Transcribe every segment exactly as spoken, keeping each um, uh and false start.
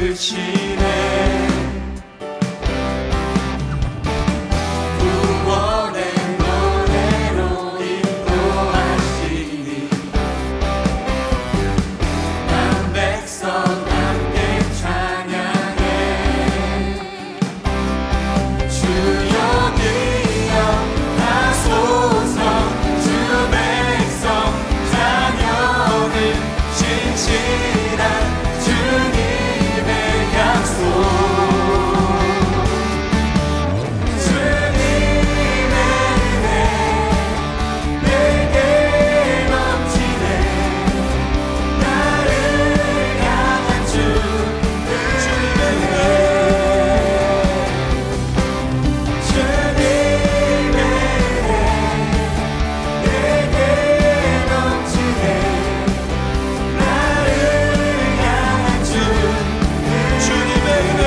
만드시네. 구원의 노래로 인도하시니 난 백성 함께 찬양해. 주여 기억하소서. 주 백성 자녀는 진실한 주님의 약속. 주님의 은혜 내게 넘치네. 나를 향한 주 주님의 은혜. 주님의 은혜 내게 넘치네. 나를 향한 주 주님의 은혜.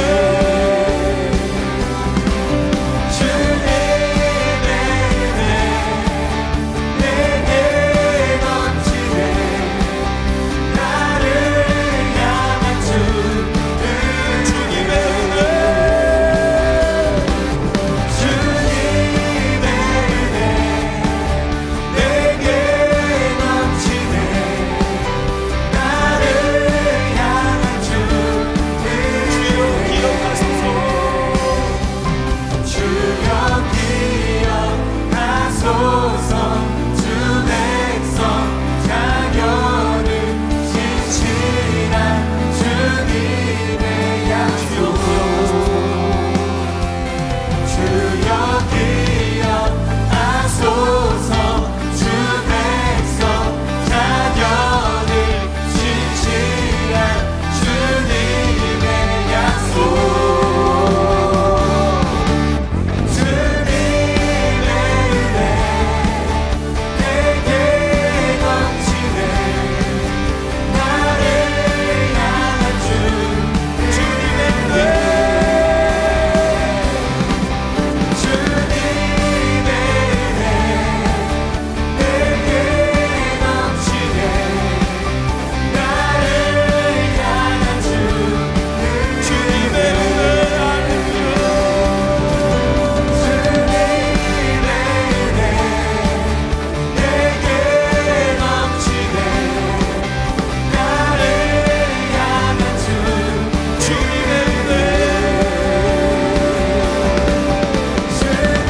주님의 은혜 내게 넘치네. 나를 향한 주 주님의 은혜. 주님의 은혜 내게 넘치네. 나를 향한 주 주여 기억하소서. 주여 기억하소서. 주 백성 자녀는 진실한 주님의 약속. 주여 기억하소서. 주 백성 자녀는 진실한 주님의 약속. 주님의 은혜 내게 넘치네. 나를 향한 주 주님의 은혜. 주님의 은혜 내게 넘치네. 나를 향한 주 주님의 은혜. 주님의 은혜 내게 넘치네. 나를 향한 주 주님의 은혜. 주님의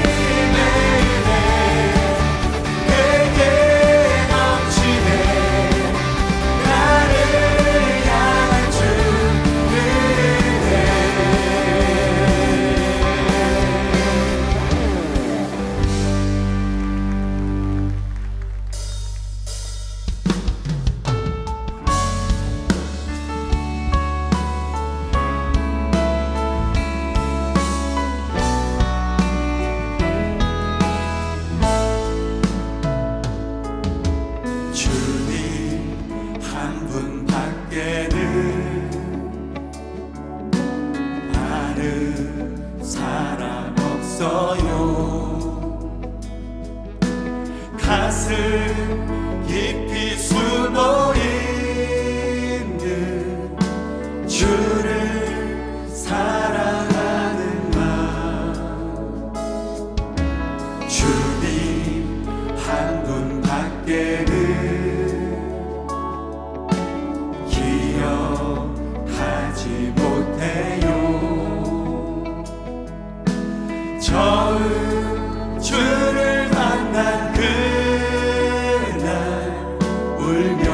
은혜 내게 넘치네. 나를 향한 주 주님 한 분 밖에는 아는 사람 없어요. 가슴 깊이 숨어 있는 주를 사랑하는 마음. 주님 한 분 밖에는 기억하지 못해요. 처음 주를 만난 그날 울며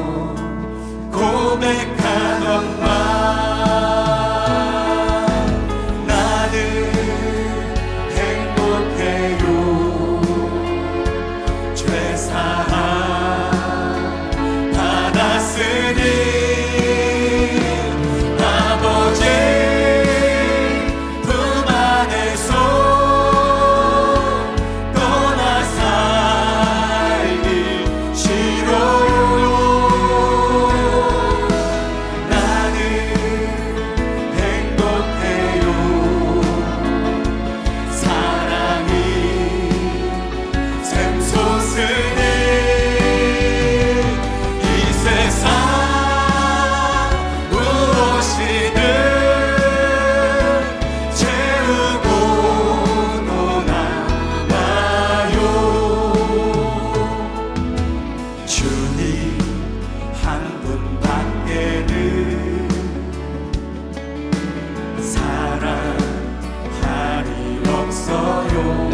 고백하던 말. 나는 행복해요. 죄사함 받았으니 아버지 품 안에서 떠나 살기 싫어요. 주님 한 분 밖에는 사랑하리 없어요.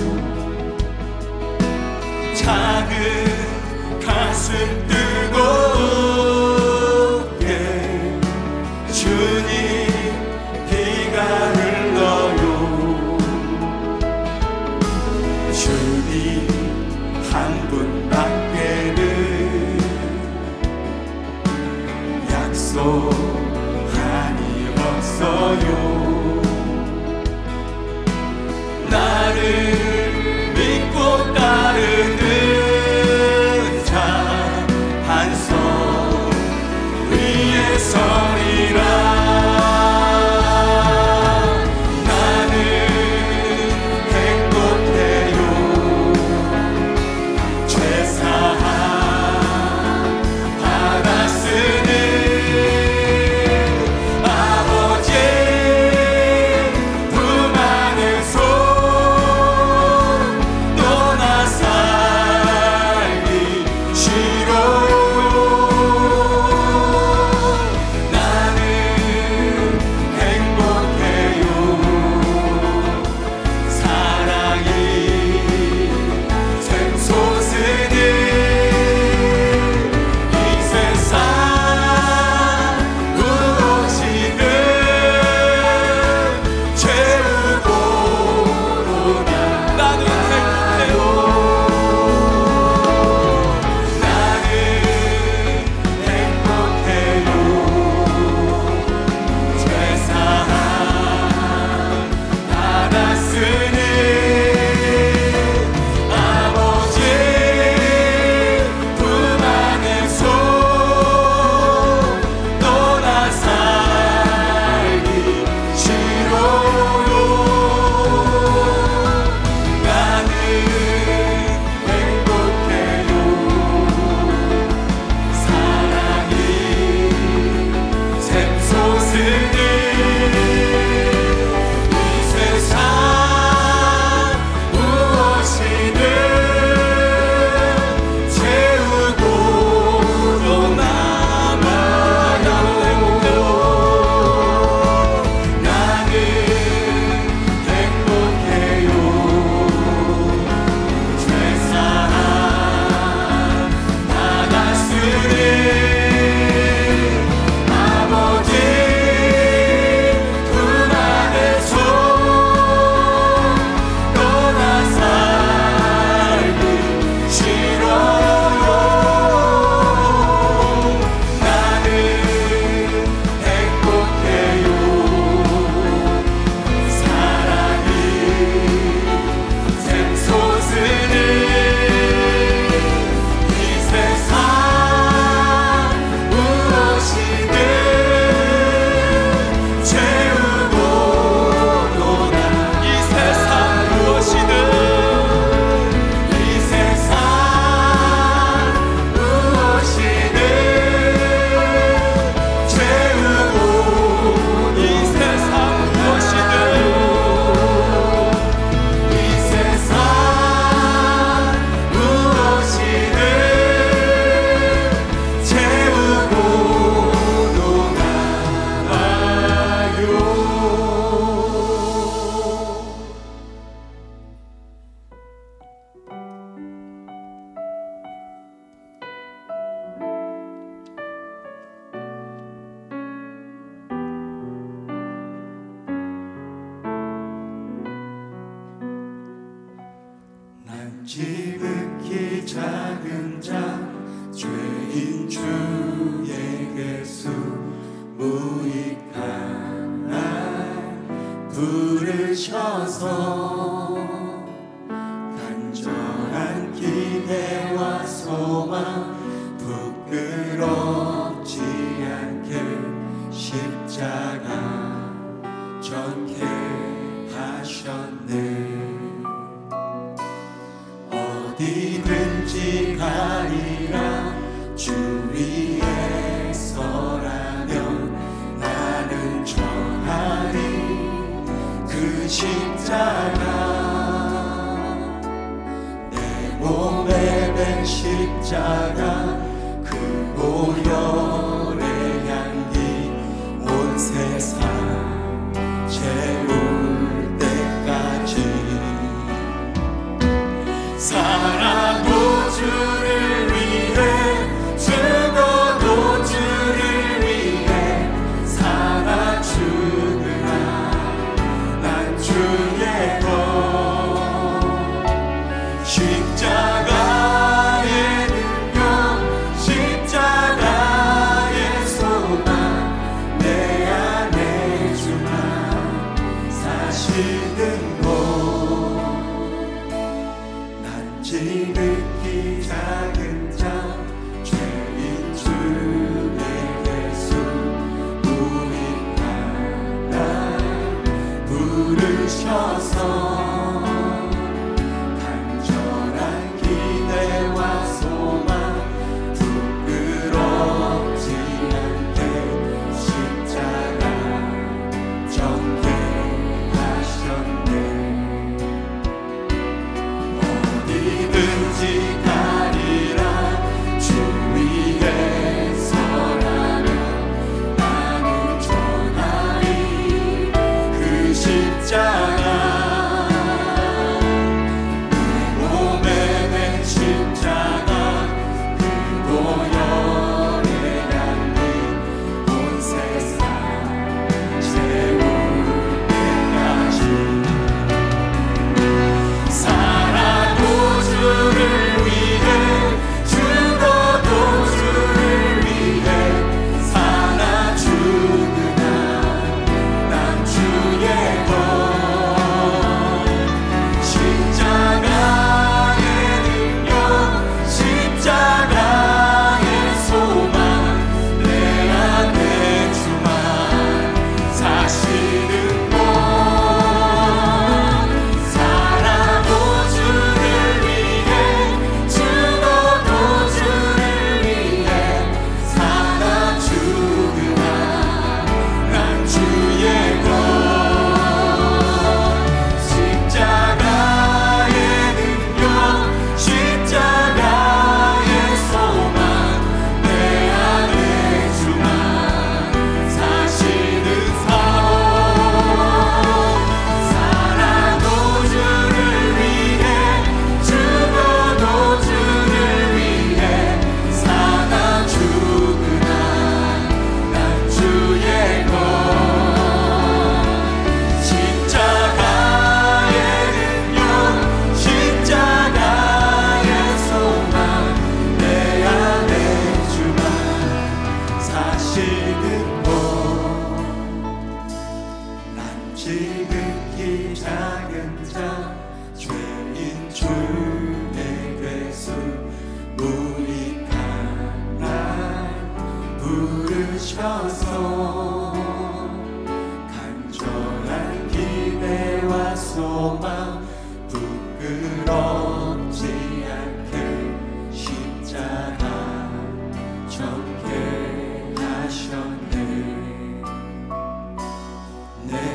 작은 가슴 뜨겁게 주님 비가 흘러요. 주님 한 분 밖에는 약속하니 없어요. 나를 믿고 따르는 자 한 손 위에 서리라. 나는 행복해요. 죄사함 받았으니 아버지의 품 안에서 떠나 살기 싫어요. 나는 행복해요. 사랑이 샘솟으니 이 세상 무엇이든 채우고로나 나는 행복해요. 나는 행복해요. 죄사함 받았으니 아버지의 품 안에서 떠나 살기 싫어요. 나는 행복해요. 사랑이 샘솟으니 이 세상 무엇이든 채우고도 남아요. 나는 행복해요. 죄사함 받았으니 아버지의 품 안에서 떠나 살기 싫어요. 나는 행복해요. 사랑이 샘솟으니 이 세상 무엇이든 채우고도 나 이 세상 무엇이든 이 세상 무엇이든 채우고 이 세상 무엇이든 이 세상 무엇이든 채우고도 남아요. 난 지극히 작은 자 죄인 주에게 무익한 날 부르셔서 간절한 기대와 소망 부끄럽지 않게 십자가 전케 하셨네. 어디든지 가리라 주 위에 서라면 나는 전하리 그 십자가 내 몸에 밴 십자가 주셔서 간절한 기대와 소망 부끄럽지 않게 십자가 졌게 하셨네. 내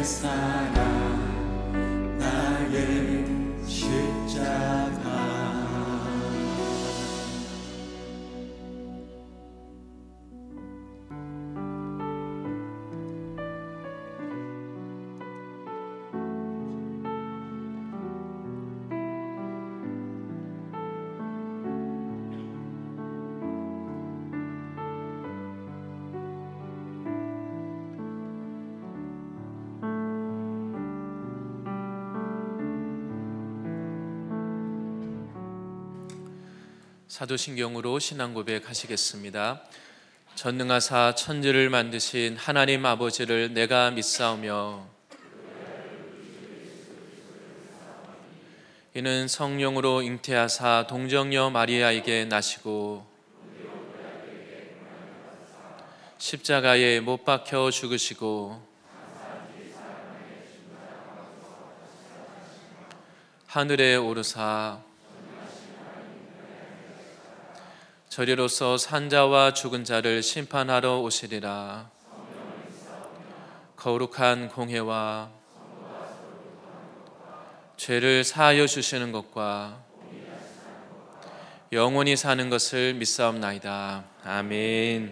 사랑 나의 십자가. 사도신경으로 신앙 고백하시겠습니다. 전능하사 천지를 만드신 하나님 아버지를 내가 믿사오며 이는 성령으로 잉태하사 동정녀 마리아에게 나시고 십자가에 못 박혀 죽으시고 하늘에 오르사 저리로서 산자와 죽은 자를 심판하러 오시리라. 거룩한 공회와 죄를 사하여 주시는 것과 영원히 사는 것을 믿사옵나이다. 아멘.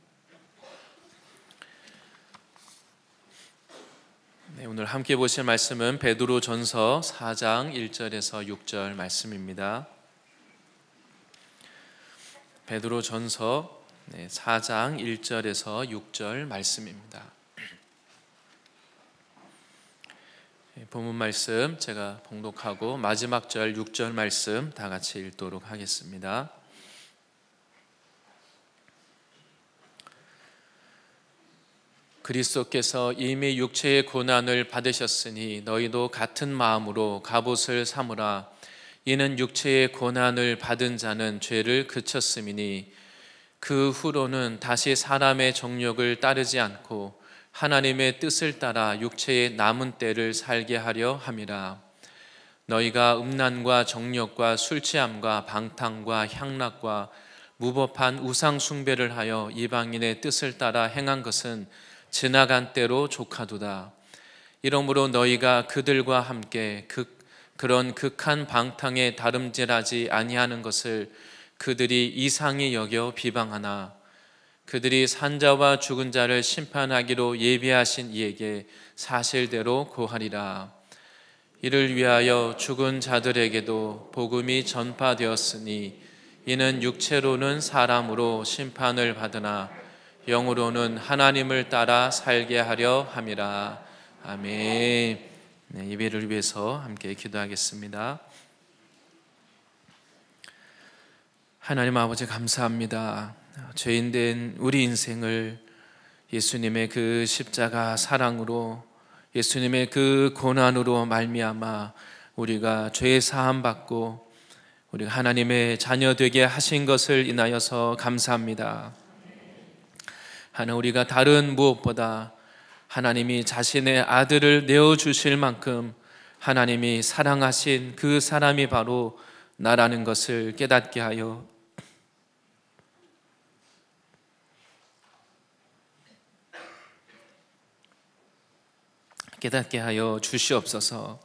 네, 오늘 함께 보실 말씀은 베드로전서 사 장 일 절에서 육 절 말씀입니다. 베드로전서 사 장 일 절에서 육 절 말씀입니다. 본문 말씀 제가 봉독하고 마지막 절 육 절 말씀 다 같이 읽도록 하겠습니다. 그리스도께서 이미 육체의 고난을 받으셨으니 너희도 같은 마음으로 갑옷을 삼으라. 이는 육체의 고난을 받은 자는 죄를 그쳤음이니 그 후로는 다시 사람의 정욕을 따르지 않고 하나님의 뜻을 따라 육체의 남은 때를 살게 하려 함이라. 너희가 음란과 정욕과 술취함과 방탕과 향락과 무법한 우상 숭배를 하여 이방인의 뜻을 따라 행한 것은 지나간 때로 족하도다. 이러므로 너희가 그들과 함께 극 그런 극한 방탕에 다름질하지 아니하는 것을 그들이 이상히 여겨 비방하나 그들이 산자와 죽은 자를 심판하기로 예비하신 이에게 사실대로 고하리라. 이를 위하여 죽은 자들에게도 복음이 전파되었으니 이는 육체로는 사람으로 심판을 받으나 영으로는 하나님을 따라 살게 하려 함이라. 아멘. 네, 예배를 위해서 함께 기도하겠습니다. 하나님 아버지 감사합니다. 죄인된 우리 인생을 예수님의 그 십자가 사랑으로 예수님의 그 고난으로 말미암아 우리가 죄 사함 받고 우리가 하나님의 자녀 되게 하신 것을 인하여서 감사합니다. 하나 우리가 다른 무엇보다 하나님이 자신의 아들을 내어주실 만큼 하나님이 사랑하신 그 사람이 바로 나라는 것을 깨닫게 하여 깨닫게 하여 주시옵소서.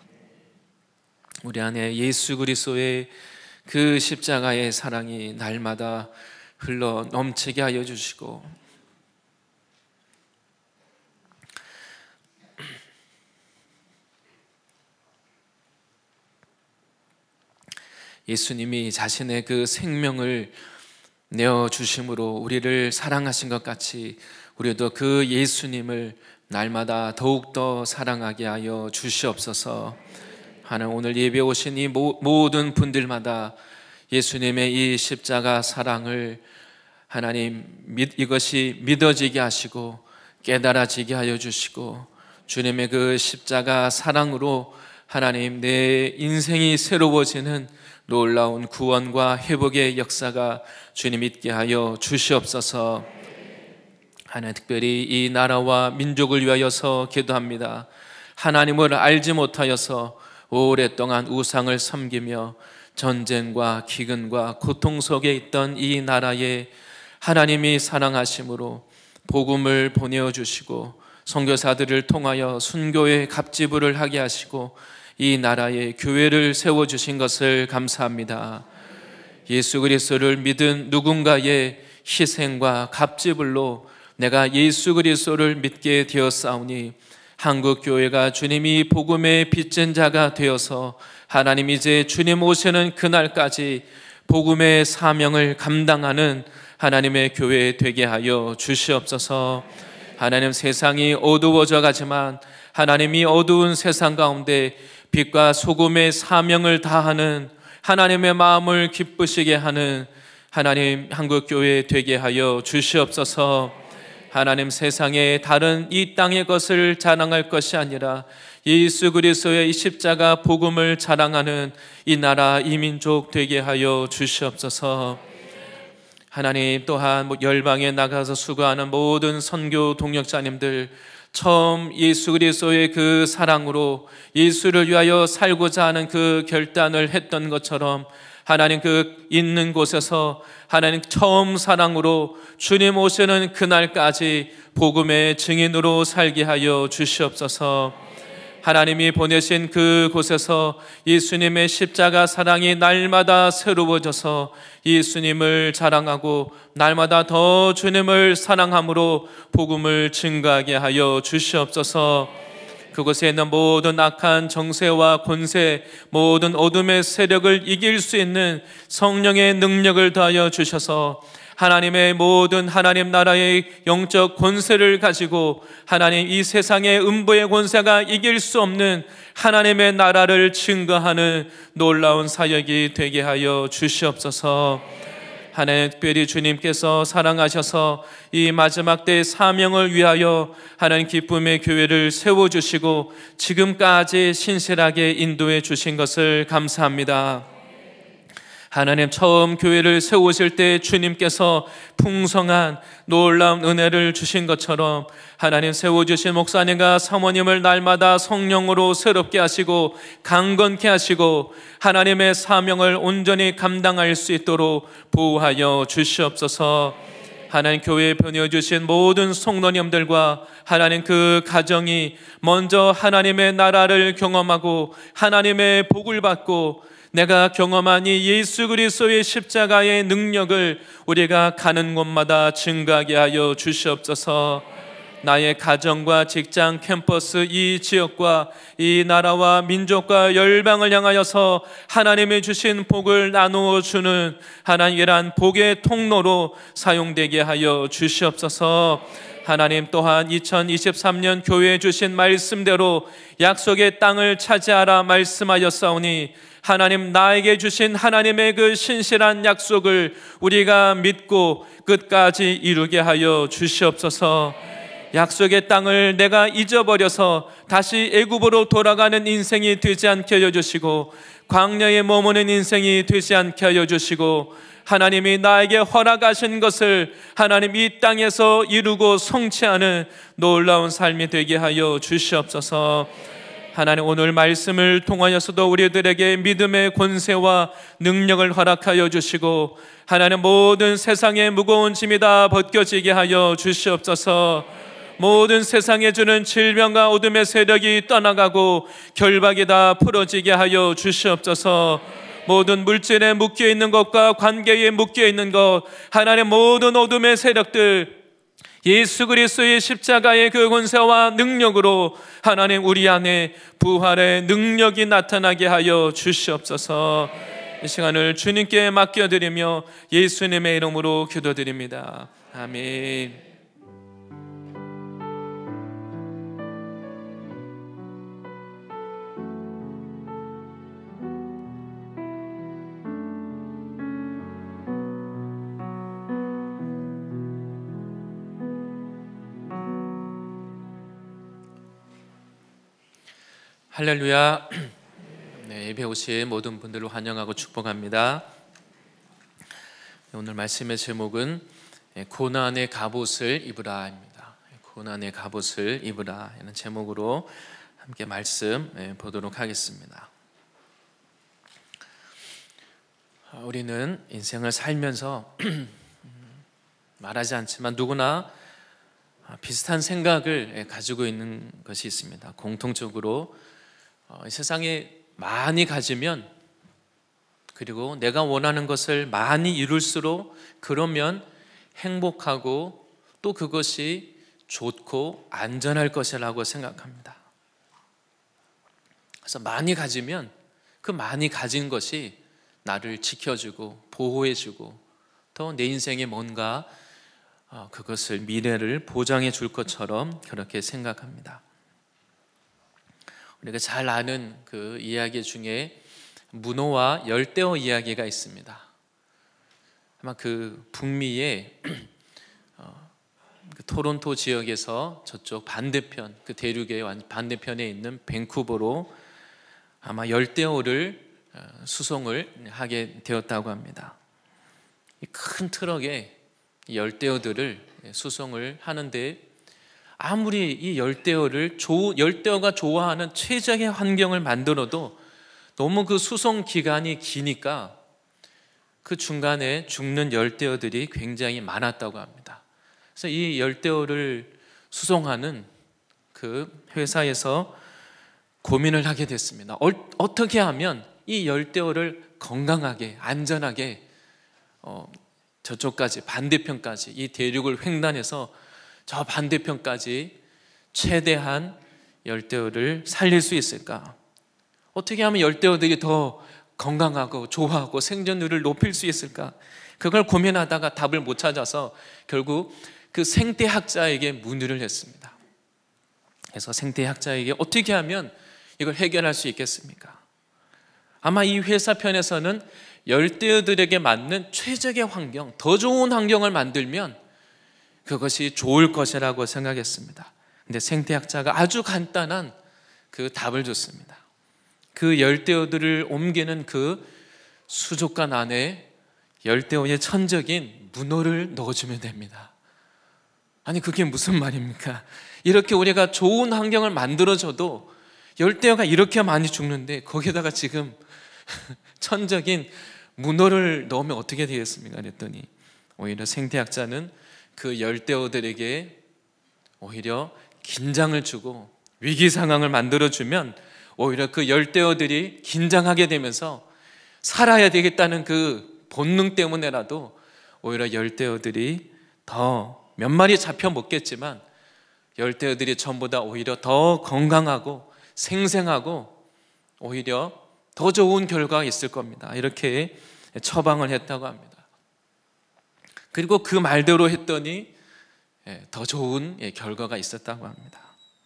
우리 안에 예수 그리스도의 그 십자가의 사랑이 날마다 흘러 넘치게 하여 주시고 예수님이 자신의 그 생명을 내어주심으로 우리를 사랑하신 것 같이 우리도 그 예수님을 날마다 더욱더 사랑하게 하여 주시옵소서. 하나님 오늘 예배 오신 이 모든 분들마다 예수님의 이 십자가 사랑을 하나님 이것이 믿어지게 하시고 깨달아지게 하여 주시고 주님의 그 십자가 사랑으로 하나님 내 인생이 새로워지는 놀라운 구원과 회복의 역사가 주님 있게 하여 주시옵소서. 하나님, 특별히 이 나라와 민족을 위하여서 기도합니다. 하나님을 알지 못하여서 오랫동안 우상을 섬기며 전쟁과 기근과 고통 속에 있던 이 나라에 하나님이 사랑하심으로 복음을 보내어주시고 선교사들을 통하여 순교의 갑지부를 하게 하시고 이 나라에 교회를 세워주신 것을 감사합니다. 예수 그리스도를 믿은 누군가의 희생과 갑지불로 내가 예수 그리스도를 믿게 되었사오니 한국 교회가 주님이 복음의 빚진 자가 되어서 하나님 이제 주님 오시는 그날까지 복음의 사명을 감당하는 하나님의 교회 되게 하여 주시옵소서. 하나님, 세상이 어두워져 가지만 하나님이 어두운 세상 가운데 빛과 소금의 사명을 다하는 하나님의 마음을 기쁘시게 하는 하나님 한국교회 되게 하여 주시옵소서. 하나님, 세상의 다른 이 땅의 것을 자랑할 것이 아니라 예수 그리스도의 이 십자가 복음을 자랑하는 이 나라 이 민족 되게 하여 주시옵소서. 하나님, 또한 열방에 나가서 수고하는 모든 선교 동역자님들, 처음 예수 그리스도의 그 사랑으로 예수를 위하여 살고자 하는 그 결단을 했던 것처럼 하나님 그 있는 곳에서 하나님 처음 사랑으로 주님 오시는 그날까지 복음의 증인으로 살게 하여 주시옵소서. 하나님이 보내신 그 곳에서 예수님의 십자가 사랑이 날마다 새로워져서 예수님을 자랑하고 날마다 더 주님을 사랑함으로 복음을 증거하게 하여 주시옵소서. 그곳에 있는 모든 악한 정세와 권세, 모든 어둠의 세력을 이길 수 있는 성령의 능력을 더하여 주셔서 하나님의 모든 하나님 나라의 영적 권세를 가지고 하나님 이 세상의 음부의 권세가 이길 수 없는 하나님의 나라를 증거하는 놀라운 사역이 되게 하여 주시옵소서. 하나님, 특별히 주님께서 사랑하셔서 이 마지막 때의 사명을 위하여 하나님 기쁨의 교회를 세워주시고 지금까지 신실하게 인도해 주신 것을 감사합니다. 하나님, 처음 교회를 세우실 때 주님께서 풍성한 놀라운 은혜를 주신 것처럼 하나님 세워주신 목사님과 사모님을 날마다 성령으로 새롭게 하시고 강건케 하시고 하나님의 사명을 온전히 감당할 수 있도록 보호하여 주시옵소서. 하나님, 교회에 보내주신 모든 성도님들과 하나님 그 가정이 먼저 하나님의 나라를 경험하고 하나님의 복을 받고 내가 경험한 이 예수 그리스도의 십자가의 능력을 우리가 가는 곳마다 증거하게 하여 주시옵소서. 나의 가정과 직장, 캠퍼스, 이 지역과 이 나라와 민족과 열방을 향하여서 하나님이 주신 복을 나누어 주는 하나님이란 복의 통로로 사용되게 하여 주시옵소서. 하나님, 또한 이천이십삼 년 교회에 주신 말씀대로 약속의 땅을 차지하라 말씀하였사오니 하나님, 나에게 주신 하나님의 그 신실한 약속을 우리가 믿고 끝까지 이루게 하여 주시옵소서. 약속의 땅을 내가 잊어버려서 다시 애굽으로 돌아가는 인생이 되지 않게 하여 주시고 광야에 머무는 인생이 되지 않게 하여 주시고 하나님이 나에게 허락하신 것을 하나님 이 땅에서 이루고 성취하는 놀라운 삶이 되게 하여 주시옵소서. 하나님, 오늘 말씀을 통하여서도 우리들에게 믿음의 권세와 능력을 허락하여 주시고 하나님 모든 세상의 무거운 짐이 다 벗겨지게 하여 주시옵소서. 모든 세상에 주는 질병과 어둠의 세력이 떠나가고 결박이 다 풀어지게 하여 주시옵소서. 모든 물질에 묶여있는 것과 관계에 묶여있는 것, 하나님 모든 어둠의 세력들 예수 그리스도의 십자가의 그 권세와 능력으로 하나님 우리 안에 부활의 능력이 나타나게 하여 주시옵소서. 이 시간을 주님께 맡겨드리며 예수님의 이름으로 기도드립니다. 아멘. 할렐루야. 네, 예배 오신 모든 분들을 환영하고 축복합니다. 오늘 말씀의 제목은 고난의 갑옷을 입으라입니다. 고난의 갑옷을 입으라 이런 제목으로 함께 말씀 보도록 하겠습니다. 우리는 인생을 살면서 말하지 않지만 누구나 비슷한 생각을 가지고 있는 것이 있습니다. 공통적으로 세상에 많이 가지면, 그리고 내가 원하는 것을 많이 이룰수록 그러면 행복하고 또 그것이 좋고 안전할 것이라고 생각합니다. 그래서 많이 가지면 그 많이 가진 것이 나를 지켜주고 보호해주고 또 내 인생에 뭔가 그것을 미래를 보장해 줄 것처럼 그렇게 생각합니다. 우리가 잘 아는 그 이야기 중에 문어와 열대어 이야기가 있습니다. 아마 그 북미의 어, 그 토론토 지역에서 저쪽 반대편, 그 대륙의 반대편에 있는 밴쿠버로 아마 열대어를 수송을 하게 되었다고 합니다. 이 큰 트럭에 열대어들을 수송을 하는데, 아무리 이 열대어를 조, 열대어가 좋아하는 최적의 환경을 만들어도 너무 그 수송 기간이 기니까 그 중간에 죽는 열대어들이 굉장히 많았다고 합니다. 그래서 이 열대어를 수송하는 그 회사에서 고민을 하게 됐습니다. 어, 어떻게 하면 이 열대어를 건강하게 안전하게 어, 저쪽까지 반대편까지 이 대륙을 횡단해서 저 반대편까지 최대한 열대어를 살릴 수 있을까? 어떻게 하면 열대어들이 더 건강하고 좋아하고 생존율을 높일 수 있을까? 그걸 고민하다가 답을 못 찾아서 결국 그 생태학자에게 문의를 했습니다. 그래서 생태학자에게 어떻게 하면 이걸 해결할 수 있겠습니까? 아마 이 회사 편에서는 열대어들에게 맞는 최적의 환경, 더 좋은 환경을 만들면 그것이 좋을 것이라고 생각했습니다. 근데 생태학자가 아주 간단한 그 답을 줬습니다. 그 열대어들을 옮기는 그 수족관 안에 열대어의 천적인 문어를 넣어주면 됩니다. 아니 그게 무슨 말입니까? 이렇게 우리가 좋은 환경을 만들어줘도 열대어가 이렇게 많이 죽는데 거기에다가 지금 천적인 문어를 넣으면 어떻게 되겠습니까? 그랬더니 오히려 생태학자는 그 열대어들에게 오히려 긴장을 주고 위기 상황을 만들어주면 오히려 그 열대어들이 긴장하게 되면서 살아야 되겠다는 그 본능 때문에라도 오히려 열대어들이 더 몇 마리 잡혀 먹겠지만 열대어들이 전부 다 오히려 더 건강하고 생생하고 오히려 더 좋은 결과가 있을 겁니다. 이렇게 처방을 했다고 합니다. 그리고 그 말대로 했더니 더 좋은 결과가 있었다고 합니다.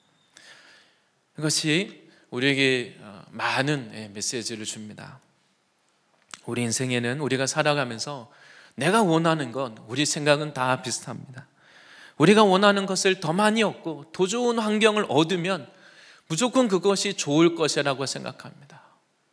이것이 우리에게 많은 메시지를 줍니다. 우리 인생에는 우리가 살아가면서 내가 원하는 건, 우리 생각은 다 비슷합니다. 우리가 원하는 것을 더 많이 얻고 더 좋은 환경을 얻으면 무조건 그것이 좋을 것이라고 생각합니다.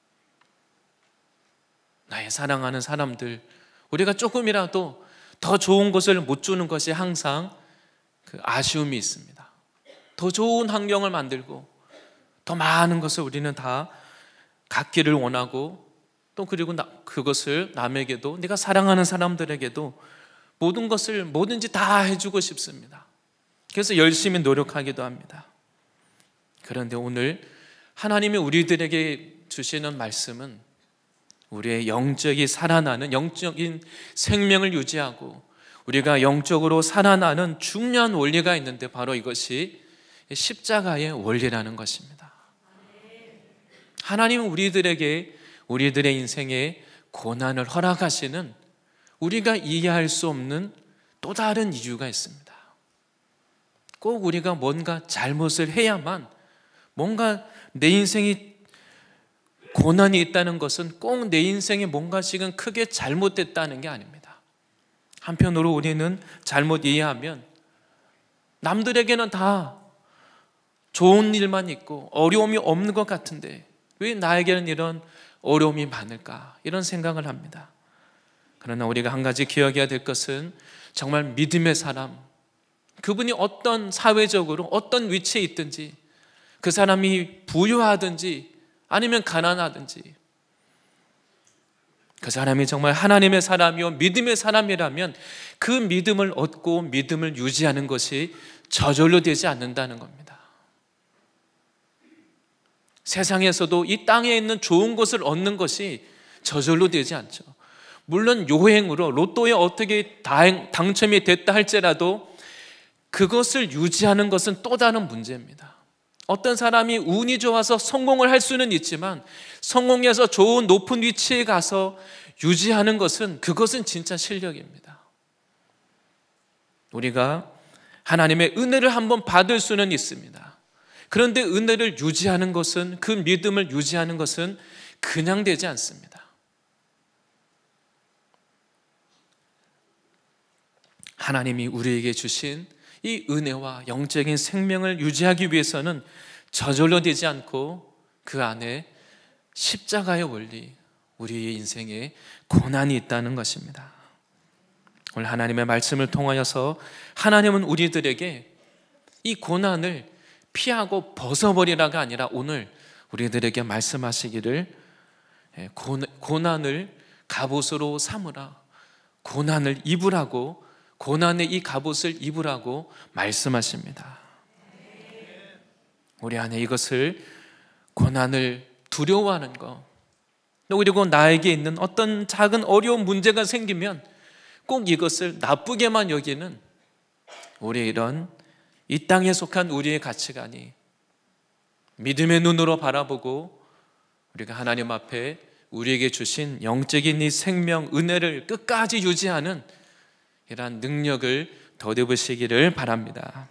나의 사랑하는 사람들, 우리가 조금이라도 더 좋은 것을 못 주는 것이 항상 그 아쉬움이 있습니다. 더 좋은 환경을 만들고 더 많은 것을 우리는 다 갖기를 원하고, 또 그리고 나, 그것을 남에게도, 내가 사랑하는 사람들에게도 모든 것을 뭐든지 다 해주고 싶습니다. 그래서 열심히 노력하기도 합니다. 그런데 오늘 하나님이 우리들에게 주시는 말씀은 우리의 영적이 살아나는, 영적인 생명을 유지하고 우리가 영적으로 살아나는 중요한 원리가 있는데 바로 이것이 십자가의 원리라는 것입니다. 하나님은 우리들에게 우리들의 인생에 고난을 허락하시는 우리가 이해할 수 없는 또 다른 이유가 있습니다. 꼭 우리가 뭔가 잘못을 해야만, 뭔가 내 인생이 고난이 있다는 것은 꼭 내 인생에 뭔가 지금 크게 잘못됐다는 게 아닙니다. 한편으로 우리는 잘못 이해하면 남들에게는 다 좋은 일만 있고 어려움이 없는 것 같은데 왜 나에게는 이런 어려움이 많을까, 이런 생각을 합니다. 그러나 우리가 한 가지 기억해야 될 것은 정말 믿음의 사람, 그분이 어떤 사회적으로 어떤 위치에 있든지, 그 사람이 부유하든지 아니면 가난하든지, 그 사람이 정말 하나님의 사람이요 믿음의 사람이라면 그 믿음을 얻고 믿음을 유지하는 것이 저절로 되지 않는다는 겁니다. 세상에서도 이 땅에 있는 좋은 것을 얻는 것이 저절로 되지 않죠. 물론 요행으로 로또에 어떻게 당첨이 됐다 할지라도 그것을 유지하는 것은 또 다른 문제입니다. 어떤 사람이 운이 좋아서 성공을 할 수는 있지만 성공해서 좋은 높은 위치에 가서 유지하는 것은, 그것은 진짜 실력입니다. 우리가 하나님의 은혜를 한번 받을 수는 있습니다. 그런데 은혜를 유지하는 것은, 그 믿음을 유지하는 것은 그냥 되지 않습니다. 하나님이 우리에게 주신 이 은혜와 영적인 생명을 유지하기 위해서는 저절로 되지 않고 그 안에 십자가의 원리, 우리의 인생에 고난이 있다는 것입니다. 오늘 하나님의 말씀을 통하여서 하나님은 우리들에게 이 고난을 피하고 벗어버리라가 아니라 오늘 우리들에게 말씀하시기를 고난을 갑옷으로 삼으라, 고난을 입으라고, 고난의 이 갑옷을 입으라고 말씀하십니다. 우리 안에 이것을, 고난을 두려워하는 것, 그리고 나에게 있는 어떤 작은 어려운 문제가 생기면 꼭 이것을 나쁘게만 여기는 우리 이런 이 땅에 속한 우리의 가치관이, 믿음의 눈으로 바라보고 우리가 하나님 앞에 우리에게 주신 영적인 이 생명, 은혜를 끝까지 유지하는 이러한 능력을 덧입으시기를 바랍니다.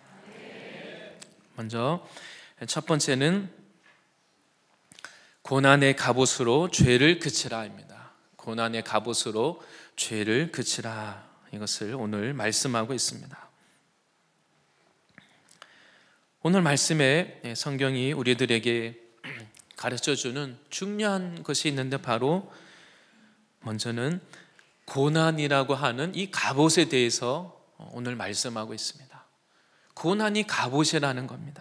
먼저 첫 번째는 고난의 갑옷으로 죄를 그치라입니다. 고난의 갑옷으로 죄를 그치라, 이것을 오늘 말씀하고 있습니다. 오늘 말씀에 성경이 우리들에게 가르쳐주는 중요한 것이 있는데, 바로 먼저는 고난이라고 하는 이 갑옷에 대해서 오늘 말씀하고 있습니다. 고난이 갑옷이라는 겁니다.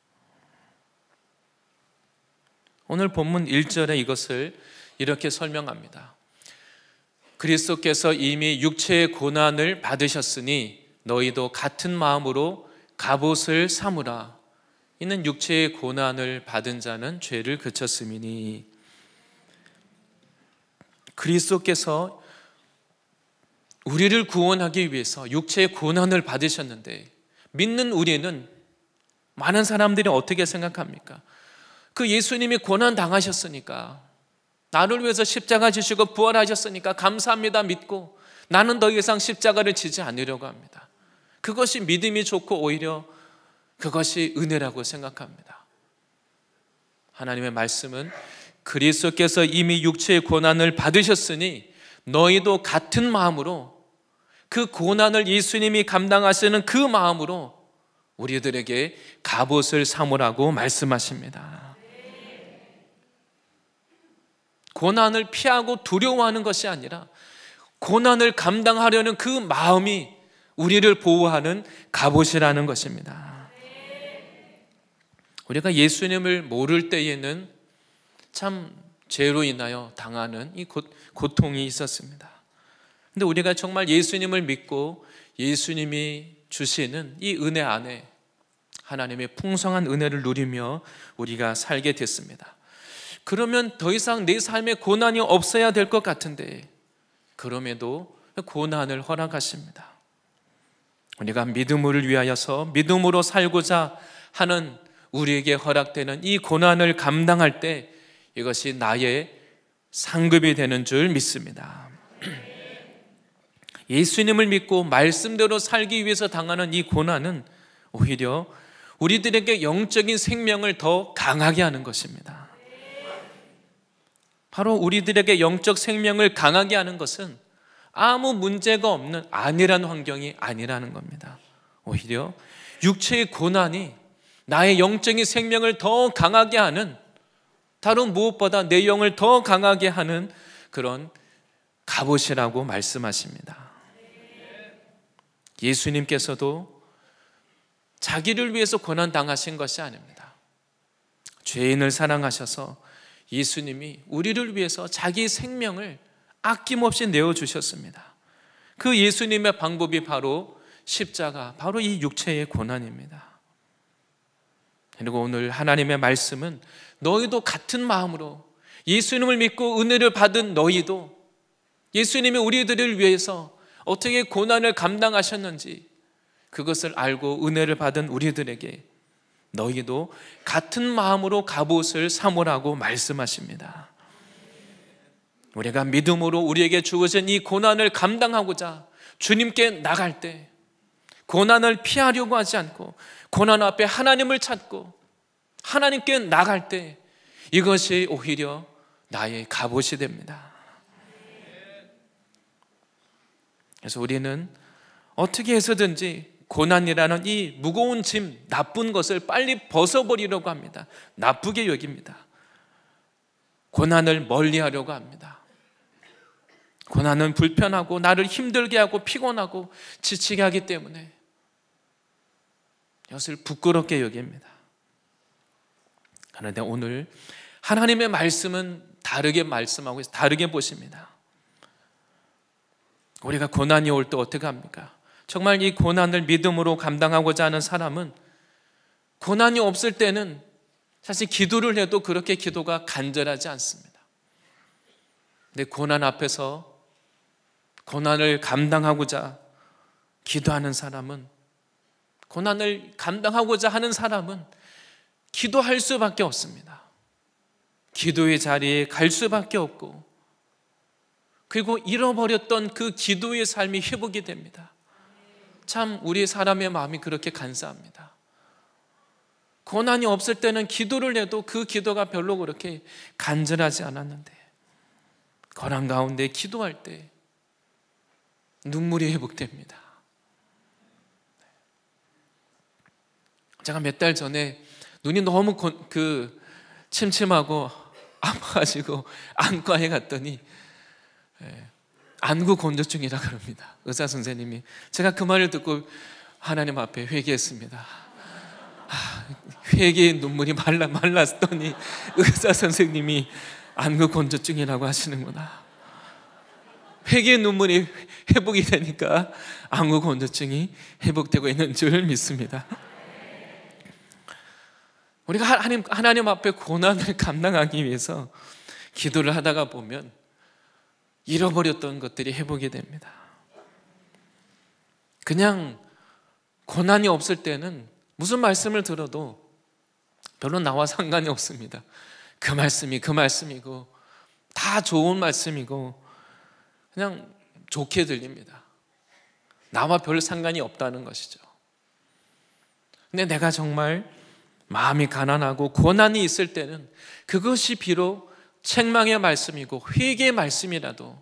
오늘 본문 일 절에 이것을 이렇게 설명합니다. 그리스도께서 이미 육체의 고난을 받으셨으니 너희도 같은 마음으로 갑옷을 삼으라. 이는 육체의 고난을 받은 자는 죄를 그쳤음이니. 그리스도께서 우리를 구원하기 위해서 육체의 고난을 받으셨는데, 믿는 우리는, 많은 사람들이 어떻게 생각합니까? 그 예수님이 고난 당하셨으니까, 나를 위해서 십자가 지시고 부활하셨으니까 감사합니다 믿고 나는 더 이상 십자가를 지지 않으려고 합니다. 그것이 믿음이 좋고 오히려 그것이 은혜라고 생각합니다. 하나님의 말씀은 그리스도께서 이미 육체의 고난을 받으셨으니 너희도 같은 마음으로, 그 고난을 예수님이 감당하시는 그 마음으로 우리들에게 갑옷을 삼으라고 말씀하십니다. 고난을 피하고 두려워하는 것이 아니라 고난을 감당하려는 그 마음이 우리를 보호하는 갑옷이라는 것입니다. 우리가 예수님을 모를 때에는 참 죄로 인하여 당하는 이 고통이 있었습니다. 근데 우리가 정말 예수님을 믿고 예수님이 주시는 이 은혜 안에 하나님의 풍성한 은혜를 누리며 우리가 살게 됐습니다. 그러면 더 이상 내 삶에 고난이 없어야 될 것 같은데, 그럼에도 고난을 허락하십니다. 우리가 믿음을 위하여서 믿음으로 살고자 하는 우리에게 허락되는 이 고난을 감당할 때 이것이 나의 상급이 되는 줄 믿습니다. 예수님을 믿고 말씀대로 살기 위해서 당하는 이 고난은 오히려 우리들에게 영적인 생명을 더 강하게 하는 것입니다. 바로 우리들에게 영적 생명을 강하게 하는 것은 아무 문제가 없는 안일한 환경이 아니라는 겁니다. 오히려 육체의 고난이 나의 영적인 생명을 더 강하게 하는, 다른 무엇보다 내 영을 더 강하게 하는 그런 가보시라고 말씀하십니다. 예수님께서도 자기를 위해서 고난 당하신 것이 아닙니다. 죄인을 사랑하셔서 예수님이 우리를 위해서 자기 생명을 아낌없이 내어주셨습니다. 그 예수님의 방법이 바로 십자가, 바로 이 육체의 고난입니다. 그리고 오늘 하나님의 말씀은 너희도 같은 마음으로 예수님을 믿고 은혜를 받은 너희도 예수님이 우리들을 위해서 어떻게 고난을 감당하셨는지 그것을 알고 은혜를 받은 우리들에게 너희도 같은 마음으로 갑옷을 삼으라고 말씀하십니다. 우리가 믿음으로 우리에게 주어진 이 고난을 감당하고자 주님께 나갈 때 고난을 피하려고 하지 않고 고난 앞에 하나님을 찾고 하나님께 나갈 때 이것이 오히려 나의 갑옷이 됩니다. 그래서 우리는 어떻게 해서든지 고난이라는 이 무거운 짐, 나쁜 것을 빨리 벗어버리려고 합니다. 나쁘게 여깁니다. 고난을 멀리하려고 합니다. 고난은 불편하고 나를 힘들게 하고 피곤하고 지치게 하기 때문에 이것을 부끄럽게 여깁니다. 그런데 오늘 하나님의 말씀은 다르게 말씀하고 있어요. 다르게 보십니다. 우리가 고난이 올 때 어떻게 합니까? 정말 이 고난을 믿음으로 감당하고자 하는 사람은 고난이 없을 때는 사실 기도를 해도 그렇게 기도가 간절하지 않습니다. 근데 고난 앞에서 고난을 감당하고자 기도하는 사람은, 고난을 감당하고자 하는 사람은 기도할 수밖에 없습니다. 기도의 자리에 갈 수밖에 없고, 그리고 잃어버렸던 그 기도의 삶이 회복이 됩니다. 참 우리 사람의 마음이 그렇게 간사합니다. 고난이 없을 때는 기도를 해도 그 기도가 별로 그렇게 간절하지 않았는데 고난 가운데 기도할 때 눈물이 회복됩니다. 제가 몇 달 전에 눈이 너무 고, 그 침침하고 아파가지고 안과에 갔더니 예, 안구 건조증이라 그럽니다. 의사 선생님이. 제가 그 말을 듣고 하나님 앞에 회개했습니다. 아, 회개의 눈물이 말라 말랐더니 의사 선생님이 안구 건조증이라고 하시는구나. 회개의 눈물이 회복이 되니까 안구 건조증이 회복되고 있는 줄 믿습니다. 우리가 하나님, 하나님 앞에 고난을 감당하기 위해서 기도를 하다가 보면 잃어버렸던 것들이 회복이 됩니다. 그냥 고난이 없을 때는 무슨 말씀을 들어도 별로 나와 상관이 없습니다. 그 말씀이 그 말씀이고 다 좋은 말씀이고 그냥 좋게 들립니다. 나와 별 상관이 없다는 것이죠. 근데 내가 정말 마음이 가난하고 고난이 있을 때는 그것이 비록 책망의 말씀이고 회개의 말씀이라도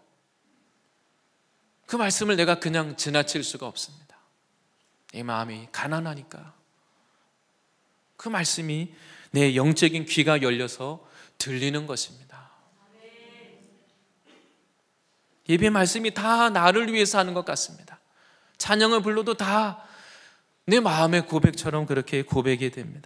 그 말씀을 내가 그냥 지나칠 수가 없습니다. 내 마음이 가난하니까 그 말씀이 내 영적인 귀가 열려서 들리는 것입니다. 예배 말씀이 다 나를 위해서 하는 것 같습니다. 찬양을 불러도 다 내 마음의 고백처럼 그렇게 고백이 됩니다.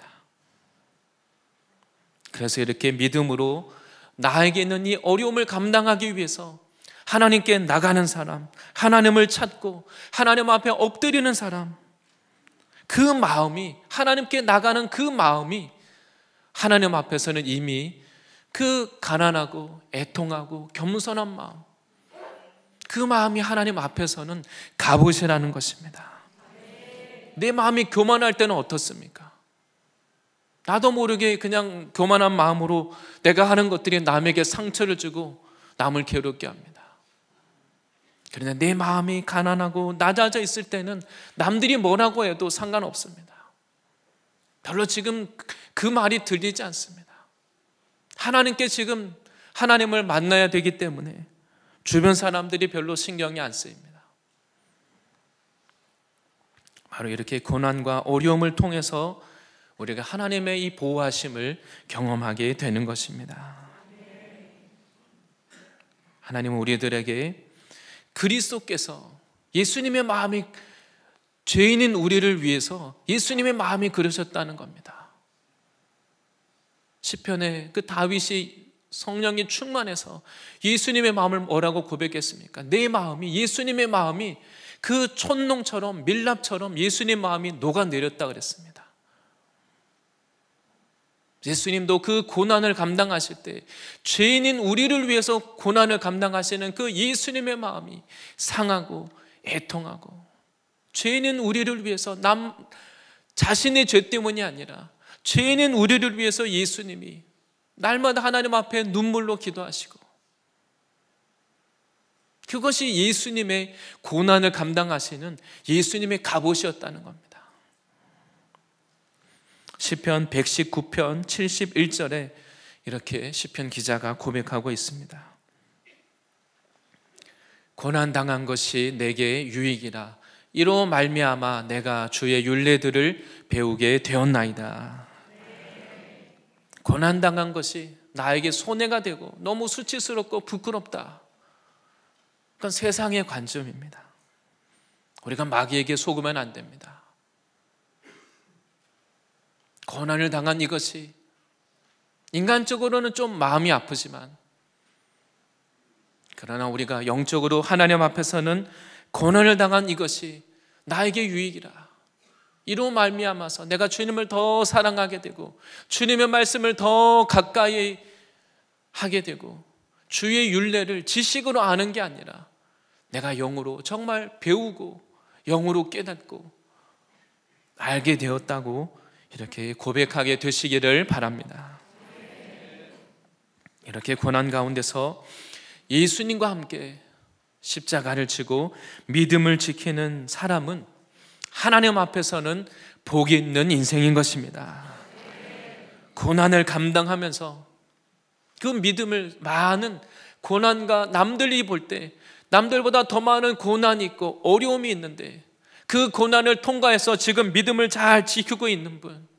그래서 이렇게 믿음으로 나에게 있는 이 어려움을 감당하기 위해서 하나님께 나가는 사람, 하나님을 찾고 하나님 앞에 엎드리는 사람, 그 마음이, 하나님께 나가는 그 마음이 하나님 앞에서는 이미 그 가난하고 애통하고 겸손한 마음, 그 마음이 하나님 앞에서는 갑옷이라는 것입니다. 내 마음이 교만할 때는 어떻습니까? 나도 모르게 그냥 교만한 마음으로 내가 하는 것들이 남에게 상처를 주고 남을 괴롭게 합니다. 그런데 내 마음이 가난하고 낮아져 있을 때는 남들이 뭐라고 해도 상관없습니다. 별로 지금 그 말이 들리지 않습니다. 하나님께 지금 하나님을 만나야 되기 때문에 주변 사람들이 별로 신경이 안 쓰입니다. 바로 이렇게 고난과 어려움을 통해서 우리가 하나님의 이 보호하심을 경험하게 되는 것입니다. 하나님은 우리들에게 그리스도께서 예수님의 마음이 죄인인 우리를 위해서 예수님의 마음이 그러셨다는 겁니다. 시편에 그 다윗이 성령이 충만해서 예수님의 마음을 뭐라고 고백했습니까? 내 마음이, 예수님의 마음이 그 촛농처럼 밀랍처럼 예수님 마음이 녹아내렸다 그랬습니다. 예수님도 그 고난을 감당하실 때 죄인인 우리를 위해서 고난을 감당하시는 그 예수님의 마음이 상하고 애통하고, 죄인인 우리를 위해서 남 자신의 죄 때문이 아니라 죄인인 우리를 위해서 예수님이 날마다 하나님 앞에 눈물로 기도하시고, 그것이 예수님의 고난을 감당하시는 예수님의 갑옷이었다는 겁니다. 시편 백십구 편 칠십일 절에 이렇게 시편 기자가 고백하고 있습니다. 고난당한 것이 내게 유익이라. 이로 말미암아 내가 주의 율례들을 배우게 되었나이다. 고난당한 것이 나에게 손해가 되고 너무 수치스럽고 부끄럽다. 그건 세상의 관점입니다. 우리가 마귀에게 속으면 안 됩니다. 고난을 당한 이것이 인간적으로는 좀 마음이 아프지만, 그러나 우리가 영적으로 하나님 앞에서는 고난을 당한 이것이 나에게 유익이라. 이로 말미암아서 내가 주님을 더 사랑하게 되고 주님의 말씀을 더 가까이 하게 되고 주의 율례를 지식으로 아는 게 아니라 내가 영으로 정말 배우고 영으로 깨닫고 알게 되었다고 이렇게 고백하게 되시기를 바랍니다. 이렇게 고난 가운데서 예수님과 함께 십자가를 지고 믿음을 지키는 사람은 하나님 앞에서는 복이 있는 인생인 것입니다. 고난을 감당하면서 그 믿음을, 많은 고난과 남들이 볼 때 남들보다 더 많은 고난이 있고 어려움이 있는데 그 고난을 통과해서 지금 믿음을 잘 지키고 있는 분,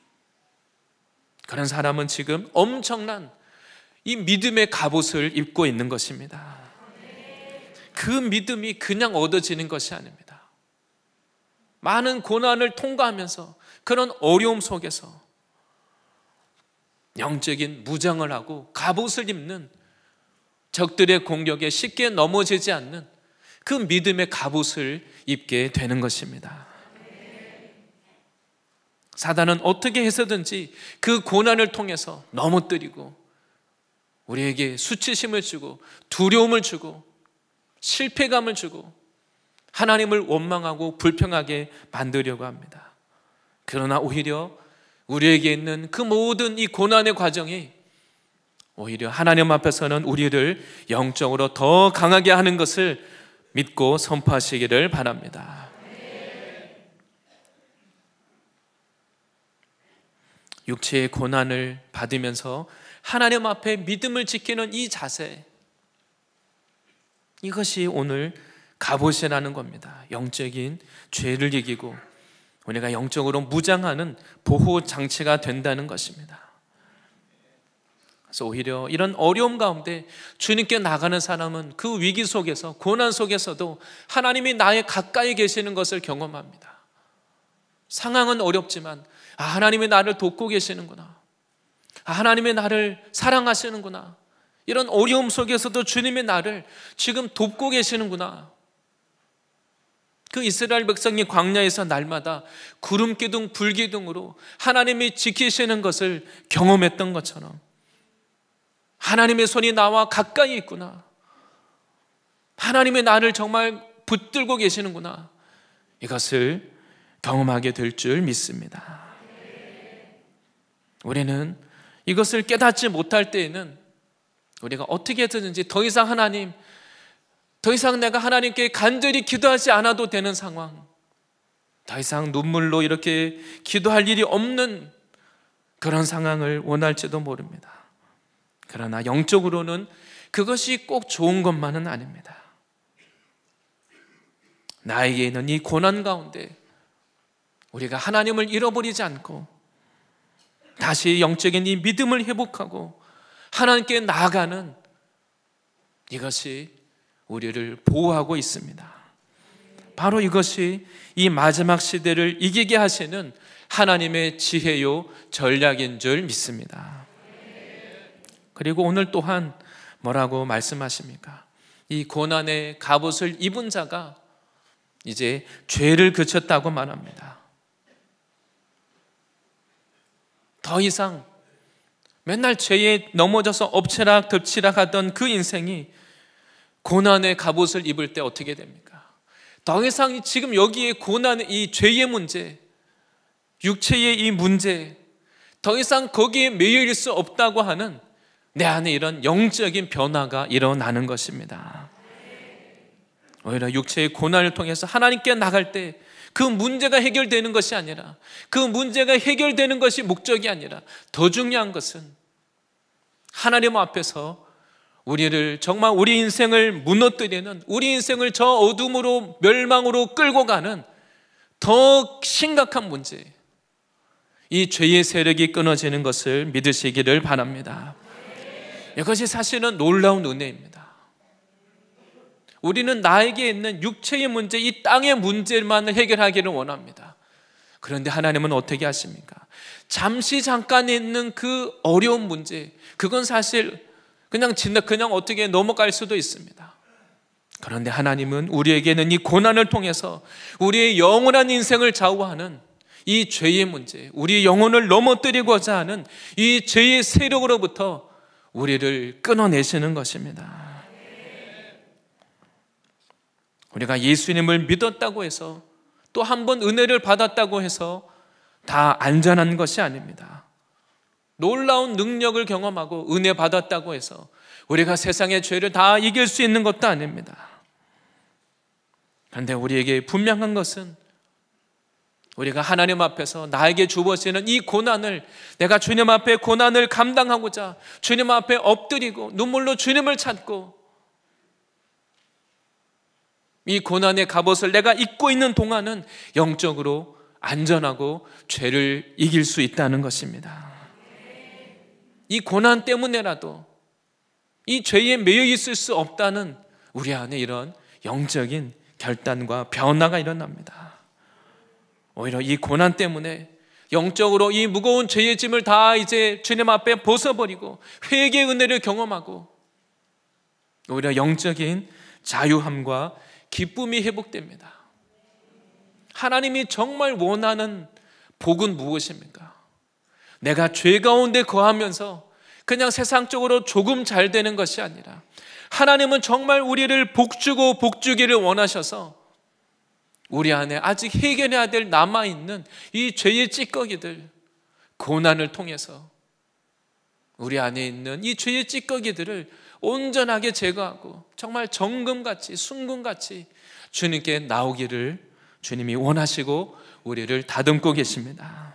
그런 사람은 지금 엄청난 이 믿음의 갑옷을 입고 있는 것입니다. 그 믿음이 그냥 얻어지는 것이 아닙니다. 많은 고난을 통과하면서 그런 어려움 속에서 영적인 무장을 하고 갑옷을 입는, 적들의 공격에 쉽게 넘어지지 않는 그 믿음의 갑옷을 입게 되는 것입니다. 사단은 어떻게 해서든지 그 고난을 통해서 넘어뜨리고 우리에게 수치심을 주고 두려움을 주고 실패감을 주고 하나님을 원망하고 불평하게 만들려고 합니다. 그러나 오히려 우리에게 있는 그 모든 이 고난의 과정이 오히려 하나님 앞에서는 우리를 영적으로 더 강하게 하는 것을 믿고 선포하시기를 바랍니다. 육체의 고난을 받으면서 하나님 앞에 믿음을 지키는 이 자세, 이것이 오늘 갑옷이라는 겁니다. 영적인 죄를 이기고 우리가 영적으로 무장하는 보호 장치가 된다는 것입니다. 그래서 오히려 이런 어려움 가운데 주님께 나가는 사람은 그 위기 속에서, 고난 속에서도 하나님이 나의 가까이 계시는 것을 경험합니다. 상황은 어렵지만 아, 하나님이 나를 돕고 계시는구나, 아, 하나님이 나를 사랑하시는구나, 이런 어려움 속에서도 주님이 나를 지금 돕고 계시는구나. 그 이스라엘 백성이 광야에서 날마다 구름 기둥 불 기둥으로 하나님이 지키시는 것을 경험했던 것처럼 하나님의 손이 나와 가까이 있구나, 하나님의 나를 정말 붙들고 계시는구나, 이것을 경험하게 될 줄 믿습니다. 우리는 이것을 깨닫지 못할 때에는 우리가 어떻게 해서든지 더 이상 하나님, 더 이상 내가 하나님께 간절히 기도하지 않아도 되는 상황, 더 이상 눈물로 이렇게 기도할 일이 없는 그런 상황을 원할지도 모릅니다. 그러나 영적으로는 그것이 꼭 좋은 것만은 아닙니다. 나에게 있는 이 고난 가운데 우리가 하나님을 잃어버리지 않고 다시 영적인 이 믿음을 회복하고 하나님께 나아가는, 이것이 우리를 보호하고 있습니다. 바로 이것이 이 마지막 시대를 이기게 하시는 하나님의 지혜요 전략인 줄 믿습니다. 그리고 오늘 또한 뭐라고 말씀하십니까? 이 고난의 갑옷을 입은 자가 이제 죄를 그쳤다고 말합니다. 더 이상 맨날 죄에 넘어져서 엎치락 덮치락 하던 그 인생이 고난의 갑옷을 입을 때 어떻게 됩니까? 더 이상 지금 여기에 고난의 이 죄의 문제, 육체의 이 문제, 더 이상 거기에 매여일 수 없다고 하는 내 안에 이런 영적인 변화가 일어나는 것입니다. 오히려 육체의 고난을 통해서 하나님께 나갈 때 그 문제가 해결되는 것이 아니라, 그 문제가 해결되는 것이 목적이 아니라, 더 중요한 것은 하나님 앞에서 우리를 정말 우리 인생을 무너뜨리는, 우리 인생을 저 어둠으로 멸망으로 끌고 가는 더 심각한 문제, 이 죄의 세력이 끊어지는 것을 믿으시기를 바랍니다. 이것이 사실은 놀라운 은혜입니다. 우리는 나에게 있는 육체의 문제, 이 땅의 문제만 해결하기를 원합니다. 그런데 하나님은 어떻게 하십니까? 잠시 잠깐 있는 그 어려운 문제, 그건 사실 그냥 지나 그냥 어떻게 넘어갈 수도 있습니다. 그런데 하나님은 우리에게는 이 고난을 통해서 우리의 영원한 인생을 좌우하는 이 죄의 문제, 우리 영혼을 넘어뜨리고자 하는 이 죄의 세력으로부터 우리를 끊어내시는 것입니다. 우리가 예수님을 믿었다고 해서, 또 한 번 은혜를 받았다고 해서 다 안전한 것이 아닙니다. 놀라운 능력을 경험하고 은혜 받았다고 해서 우리가 세상의 죄를 다 이길 수 있는 것도 아닙니다. 그런데 우리에게 분명한 것은 우리가 하나님 앞에서 나에게 주어지는 이 고난을, 내가 주님 앞에 고난을 감당하고자 주님 앞에 엎드리고 눈물로 주님을 찾고 이 고난의 갑옷을 내가 입고 있는 동안은 영적으로 안전하고 죄를 이길 수 있다는 것입니다. 이 고난 때문에라도 이 죄에 매여 있을 수 없다는 우리 안에 이런 영적인 결단과 변화가 일어납니다. 오히려 이 고난 때문에 영적으로 이 무거운 죄의 짐을 다 이제 주님 앞에 벗어버리고 회개의 은혜를 경험하고 오히려 영적인 자유함과 기쁨이 회복됩니다. 하나님이 정말 원하는 복은 무엇입니까? 내가 죄 가운데 거하면서 그냥 세상적으로 조금 잘 되는 것이 아니라, 하나님은 정말 우리를 복주고 복주기를 원하셔서 우리 안에 아직 해결해야 될 남아있는 이 죄의 찌꺼기들, 고난을 통해서 우리 안에 있는 이 죄의 찌꺼기들을 온전하게 제거하고 정말 정금같이 순금같이 주님께 나오기를 주님이 원하시고 우리를 다듬고 계십니다.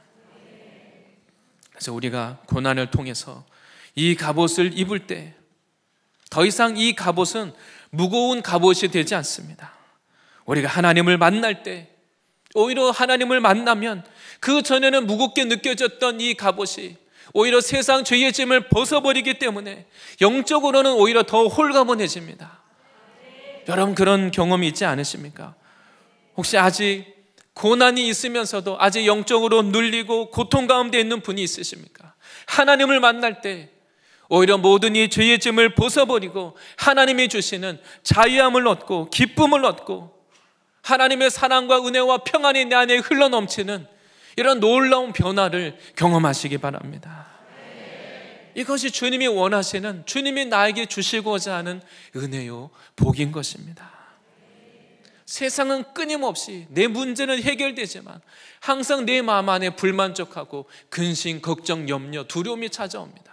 그래서 우리가 고난을 통해서 이 갑옷을 입을 때 더 이상 이 갑옷은 무거운 갑옷이 되지 않습니다. 우리가 하나님을 만날 때, 오히려 하나님을 만나면 그 전에는 무겁게 느껴졌던 이 갑옷이 오히려 세상 죄의 짐을 벗어버리기 때문에 영적으로는 오히려 더 홀가분해집니다. 여러분 그런 경험이 있지 않으십니까? 혹시 아직 고난이 있으면서도 아직 영적으로 눌리고 고통 가운데 있는 분이 있으십니까? 하나님을 만날 때 오히려 모든 이 죄의 짐을 벗어버리고 하나님이 주시는 자유함을 얻고 기쁨을 얻고 하나님의 사랑과 은혜와 평안이 내 안에 흘러넘치는 이런 놀라운 변화를 경험하시기 바랍니다. 이것이 주님이 원하시는, 주님이 나에게 주시고자 하는 은혜요 복인 것입니다. 세상은 끊임없이 내 문제는 해결되지만 항상 내 마음 안에 불만족하고 근심, 걱정, 염려, 두려움이 찾아옵니다.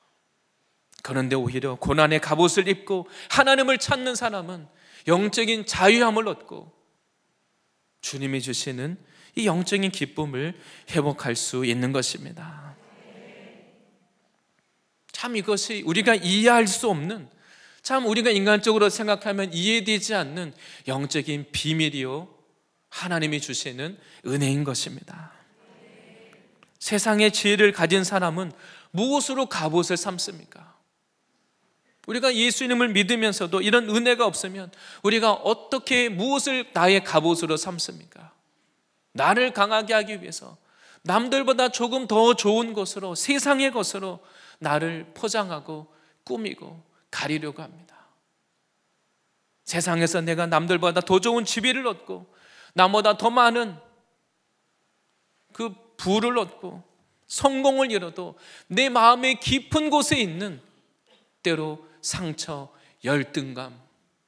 그런데 오히려 고난의 갑옷을 입고 하나님을 찾는 사람은 영적인 자유함을 얻고 주님이 주시는 이 영적인 기쁨을 회복할 수 있는 것입니다. 참 이것이 우리가 이해할 수 없는, 참 우리가 인간적으로 생각하면 이해되지 않는 영적인 비밀이요 하나님이 주시는 은혜인 것입니다. 세상의 지혜를 가진 사람은 무엇으로 갑옷을 삼습니까? 우리가 예수님을 믿으면서도 이런 은혜가 없으면 우리가 어떻게 무엇을 나의 갑옷으로 삼습니까? 나를 강하게 하기 위해서 남들보다 조금 더 좋은 것으로, 세상의 것으로 나를 포장하고 꾸미고 가리려고 합니다. 세상에서 내가 남들보다 더 좋은 지위를 얻고 나보다 더 많은 그 부를 얻고 성공을 이뤄도 내 마음의 깊은 곳에 있는 때로 상처, 열등감,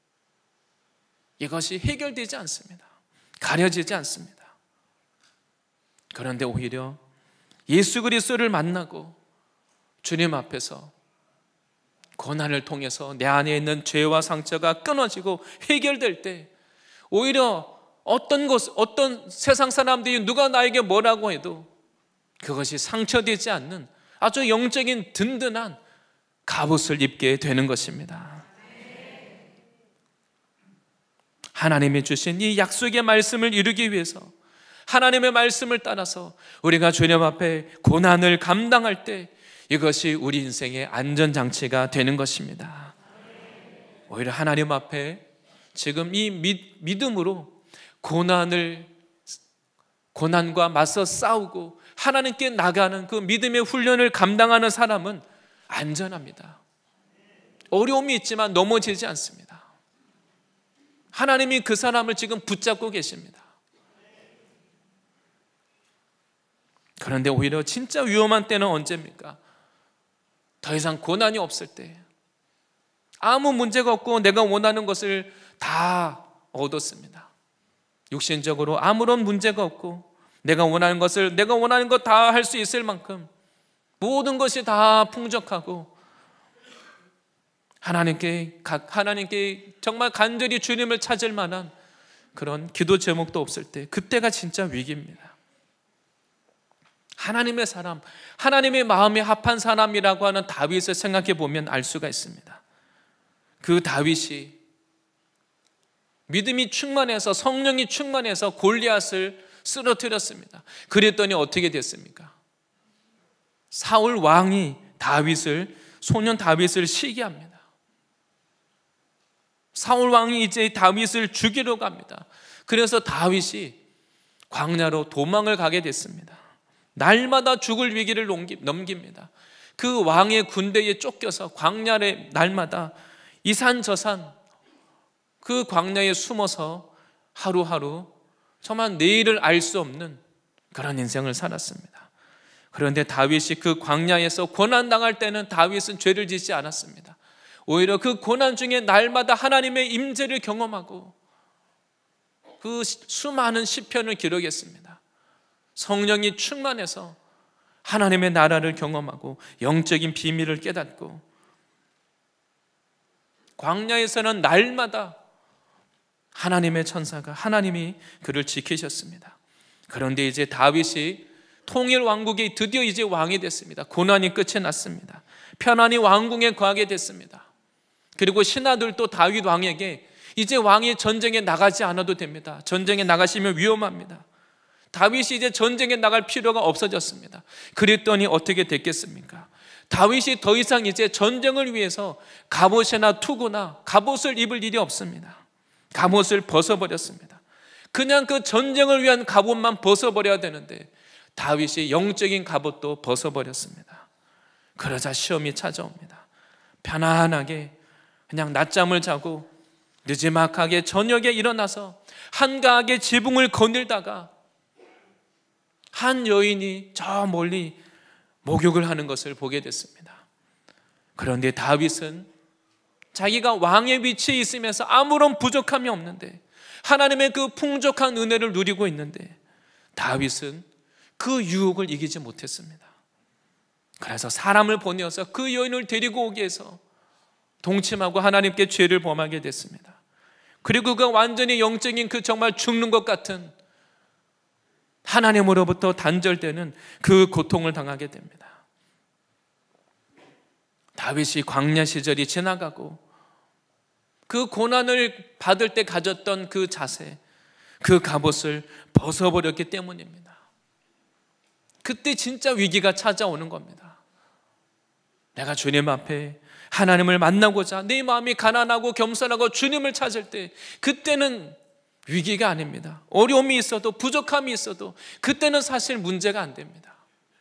이것이 해결되지 않습니다. 가려지지 않습니다. 그런데 오히려 예수 그리스도를 만나고 주님 앞에서 고난을 통해서 내 안에 있는 죄와 상처가 끊어지고 해결될 때 오히려 어떤 것, 어떤 세상 사람들이 누가 나에게 뭐라고 해도 그것이 상처되지 않는 아주 영적인 든든한 갑옷을 입게 되는 것입니다. 하나님이 주신 이 약속의 말씀을 이루기 위해서 하나님의 말씀을 따라서 우리가 주님 앞에 고난을 감당할 때 이것이 우리 인생의 안전장치가 되는 것입니다. 오히려 하나님 앞에 지금 이 믿음으로 고난을, 고난과 맞서 싸우고 하나님께 나가는 그 믿음의 훈련을 감당하는 사람은 안전합니다. 어려움이 있지만 넘어지지 않습니다. 하나님이 그 사람을 지금 붙잡고 계십니다. 그런데 오히려 진짜 위험한 때는 언제입니까? 더 이상 고난이 없을 때, 아무 문제가 없고 내가 원하는 것을 다 얻었습니다. 육신적으로 아무런 문제가 없고 내가 원하는 것을 내가 원하는 것 다 할 수 있을 만큼 모든 것이 다 풍족하고 하나님께 하나님께 정말 간절히 주님을 찾을 만한 그런 기도 제목도 없을 때, 그때가 진짜 위기입니다. 하나님의 사람, 하나님의 마음에 합한 사람이라고 하는 다윗을 생각해 보면 알 수가 있습니다. 그 다윗이 믿음이 충만해서, 성령이 충만해서 골리앗을 쓰러뜨렸습니다. 그랬더니 어떻게 됐습니까? 사울 왕이 다윗을, 소년 다윗을 시기합니다. 사울 왕이 이제 다윗을 죽이러 갑니다. 그래서 다윗이 광야로 도망을 가게 됐습니다. 날마다 죽을 위기를 넘깁니다. 그 왕의 군대에 쫓겨서 광야에 날마다 이 산 저 산 그 광야에 숨어서 하루하루 정말 내일을 알 수 없는 그런 인생을 살았습니다. 그런데 다윗이 그 광야에서 고난당할 때는 다윗은 죄를 짓지 않았습니다. 오히려 그 고난 중에 날마다 하나님의 임재를 경험하고 그 수많은 시편을 기록했습니다. 성령이 충만해서 하나님의 나라를 경험하고 영적인 비밀을 깨닫고, 광야에서는 날마다 하나님의 천사가, 하나님이 그를 지키셨습니다. 그런데 이제 다윗이 통일 왕국이 드디어 이제 왕이 됐습니다. 고난이 끝이 났습니다. 편안히 왕궁에 거하게 됐습니다. 그리고 신하들도 다윗 왕에게 이제 왕이 전쟁에 나가지 않아도 됩니다. 전쟁에 나가시면 위험합니다. 다윗이 이제 전쟁에 나갈 필요가 없어졌습니다. 그랬더니 어떻게 됐겠습니까? 다윗이 더 이상 이제 전쟁을 위해서 갑옷이나 투구나 갑옷을 입을 일이 없습니다. 갑옷을 벗어버렸습니다. 그냥 그 전쟁을 위한 갑옷만 벗어버려야 되는데 다윗이 영적인 갑옷도 벗어버렸습니다. 그러자 시험이 찾아옵니다. 편안하게 그냥 낮잠을 자고 느지막하게 저녁에 일어나서 한가하게 지붕을 거닐다가 한 여인이 저 멀리 목욕을 하는 것을 보게 됐습니다. 그런데 다윗은 자기가 왕의 위치에 있으면서 아무런 부족함이 없는데, 하나님의 그 풍족한 은혜를 누리고 있는데 다윗은 그 유혹을 이기지 못했습니다. 그래서 사람을 보내어서 그 여인을 데리고 오게 해서 동침하고 하나님께 죄를 범하게 됐습니다. 그리고 그 완전히 영적인 그 정말 죽는 것 같은 하나님으로부터 단절되는 그 고통을 당하게 됩니다. 다윗이 광야 시절이 지나가고 그 고난을 받을 때 가졌던 그 자세, 그 갑옷을 벗어버렸기 때문입니다. 그때 진짜 위기가 찾아오는 겁니다. 내가 주님 앞에 하나님을 만나고자 내 마음이 가난하고 겸손하고 주님을 찾을 때, 그때는 위기가 아닙니다. 어려움이 있어도, 부족함이 있어도 그때는 사실 문제가 안 됩니다.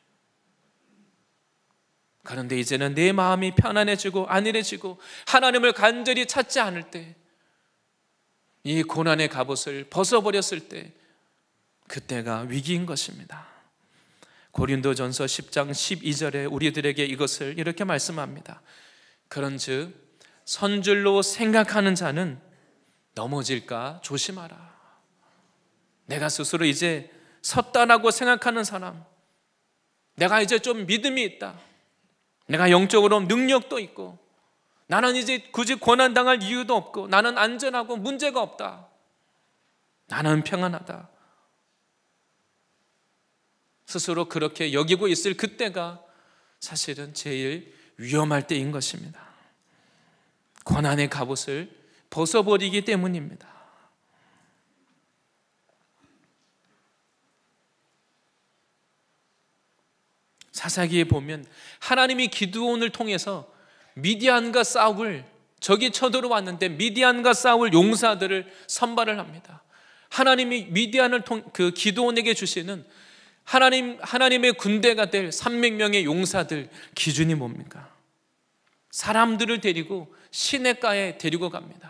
그런데 이제는 내 마음이 편안해지고 안일해지고 하나님을 간절히 찾지 않을 때, 이 고난의 갑옷을 벗어버렸을 때, 그때가 위기인 것입니다. 고린도전서 십 장 십이 절에 우리들에게 이것을 이렇게 말씀합니다. 그런즉 선줄로 생각하는 자는 넘어질까 조심하라. 내가 스스로 이제 섰다라고 생각하는 사람, 내가 이제 좀 믿음이 있다, 내가 영적으로 능력도 있고, 나는 이제 굳이 고난당할 이유도 없고, 나는 안전하고 문제가 없다, 나는 평안하다, 스스로 그렇게 여기고 있을 그때가 사실은 제일 위험할 때인 것입니다. 고난의 갑옷을 벗어버리기 때문입니다. 사사기에 보면 하나님이 기드온을 통해서 미디안과 싸울, 적이 쳐들어왔는데 미디안과 싸울 용사들을 선발을 합니다. 하나님이 미디안을 통, 그 기드온에게 주시는 하나님, 하나님의 군대가 될 삼백 명의 용사들 기준이 뭡니까? 사람들을 데리고 시냇가에 데리고 갑니다.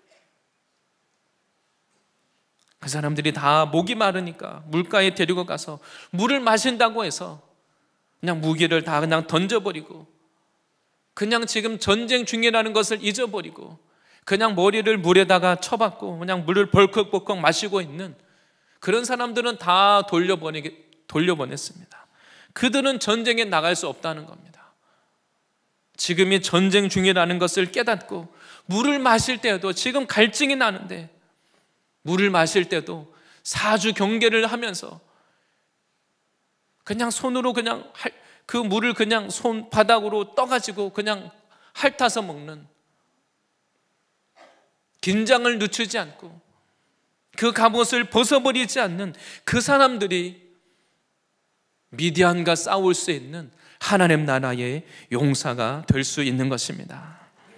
그 사람들이 다 목이 마르니까 물가에 데리고 가서 물을 마신다고 해서 그냥 무기를 다 그냥 던져버리고, 그냥 지금 전쟁 중이라는 것을 잊어버리고, 그냥 머리를 물에다가 쳐박고 그냥 물을 벌컥벌컥 마시고 있는 그런 사람들은 다 돌려보내게, 돌려보냈습니다. 그들은 전쟁에 나갈 수 없다는 겁니다. 지금이 전쟁 중이라는 것을 깨닫고, 물을 마실 때도 지금 갈증이 나는데 물을 마실 때도 사주 경계를 하면서 그냥 손으로 그냥 그 물을 그냥 손바닥으로 떠가지고 그냥 핥아서 먹는, 긴장을 늦추지 않고 그 갑옷을 벗어버리지 않는 그 사람들이 미디안과 싸울 수 있는 하나님 나라의 용사가 될 수 있는 것입니다.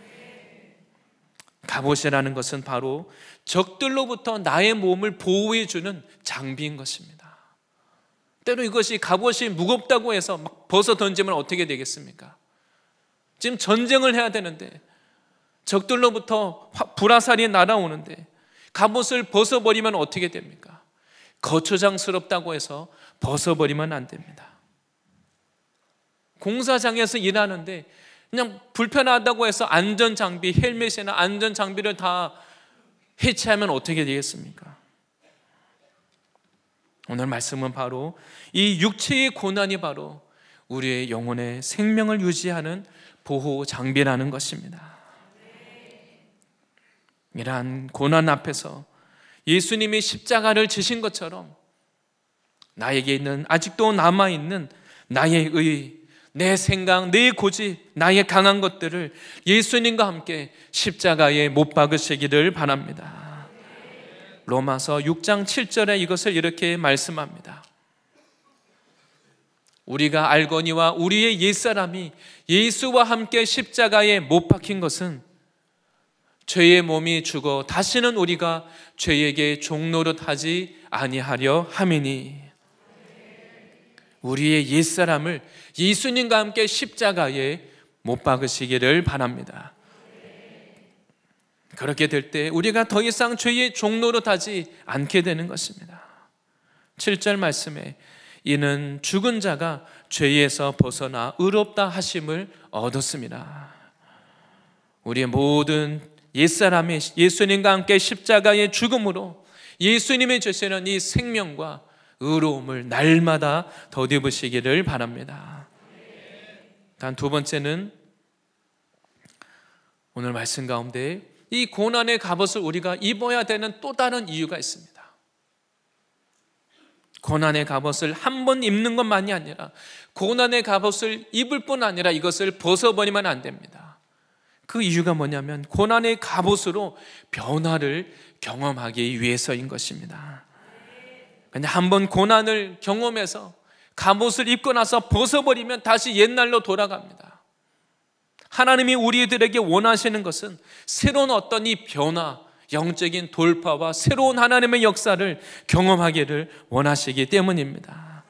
갑옷이라는 것은 바로 적들로부터 나의 몸을 보호해 주는 장비인 것입니다. 때로 이것이 갑옷이 무겁다고 해서 막 벗어 던지면 어떻게 되겠습니까? 지금 전쟁을 해야 되는데, 적들로부터 불화살이 날아오는데 갑옷을 벗어버리면 어떻게 됩니까? 거추장스럽다고 해서 벗어버리면 안 됩니다. 공사장에서 일하는데 그냥 불편하다고 해서 안전장비, 헬멧이나 안전장비를 다 해체하면 어떻게 되겠습니까? 오늘 말씀은 바로 이 육체의 고난이 바로 우리의 영혼의 생명을 유지하는 보호 장비라는 것입니다. 이러한 고난 앞에서 예수님이 십자가를 지신 것처럼 나에게 있는, 아직도 남아있는 나의 의, 내 생각, 내 고집, 나의 강한 것들을 예수님과 함께 십자가에 못 박으시기를 바랍니다. 로마서 육 장 칠 절에 이것을 이렇게 말씀합니다. 우리가 알거니와 우리의 옛사람이 예수와 함께 십자가에 못 박힌 것은 죄의 몸이 죽어 다시는 우리가 죄에게 종노릇 하지 아니하려 함이니, 우리의 옛사람을 예수님과 함께 십자가에 못 박으시기를 바랍니다. 그렇게 될 때 우리가 더 이상 죄의 종노릇 하지 않게 되는 것입니다. 칠 절 말씀에 이는 죽은 자가 죄에서 벗어나 의롭다 하심을 얻었습니다. 우리의 모든 옛사람이 예수님과 함께 십자가의 죽음으로 예수님이 주시는 이 생명과 의로움을 날마다 덧입으시기를 바랍니다. 단 두 번째는 오늘 말씀 가운데 이 고난의 갑옷을 우리가 입어야 되는 또 다른 이유가 있습니다. 고난의 갑옷을 한 번 입는 것만이 아니라 고난의 갑옷을 입을 뿐 아니라 이것을 벗어버리면 안 됩니다. 그 이유가 뭐냐면 고난의 갑옷으로 변화를 경험하기 위해서인 것입니다. 근데 한번 고난을 경험해서 갑옷을 입고 나서 벗어버리면 다시 옛날로 돌아갑니다. 하나님이 우리들에게 원하시는 것은 새로운 어떤 이 변화, 영적인 돌파와 새로운 하나님의 역사를 경험하기를 원하시기 때문입니다.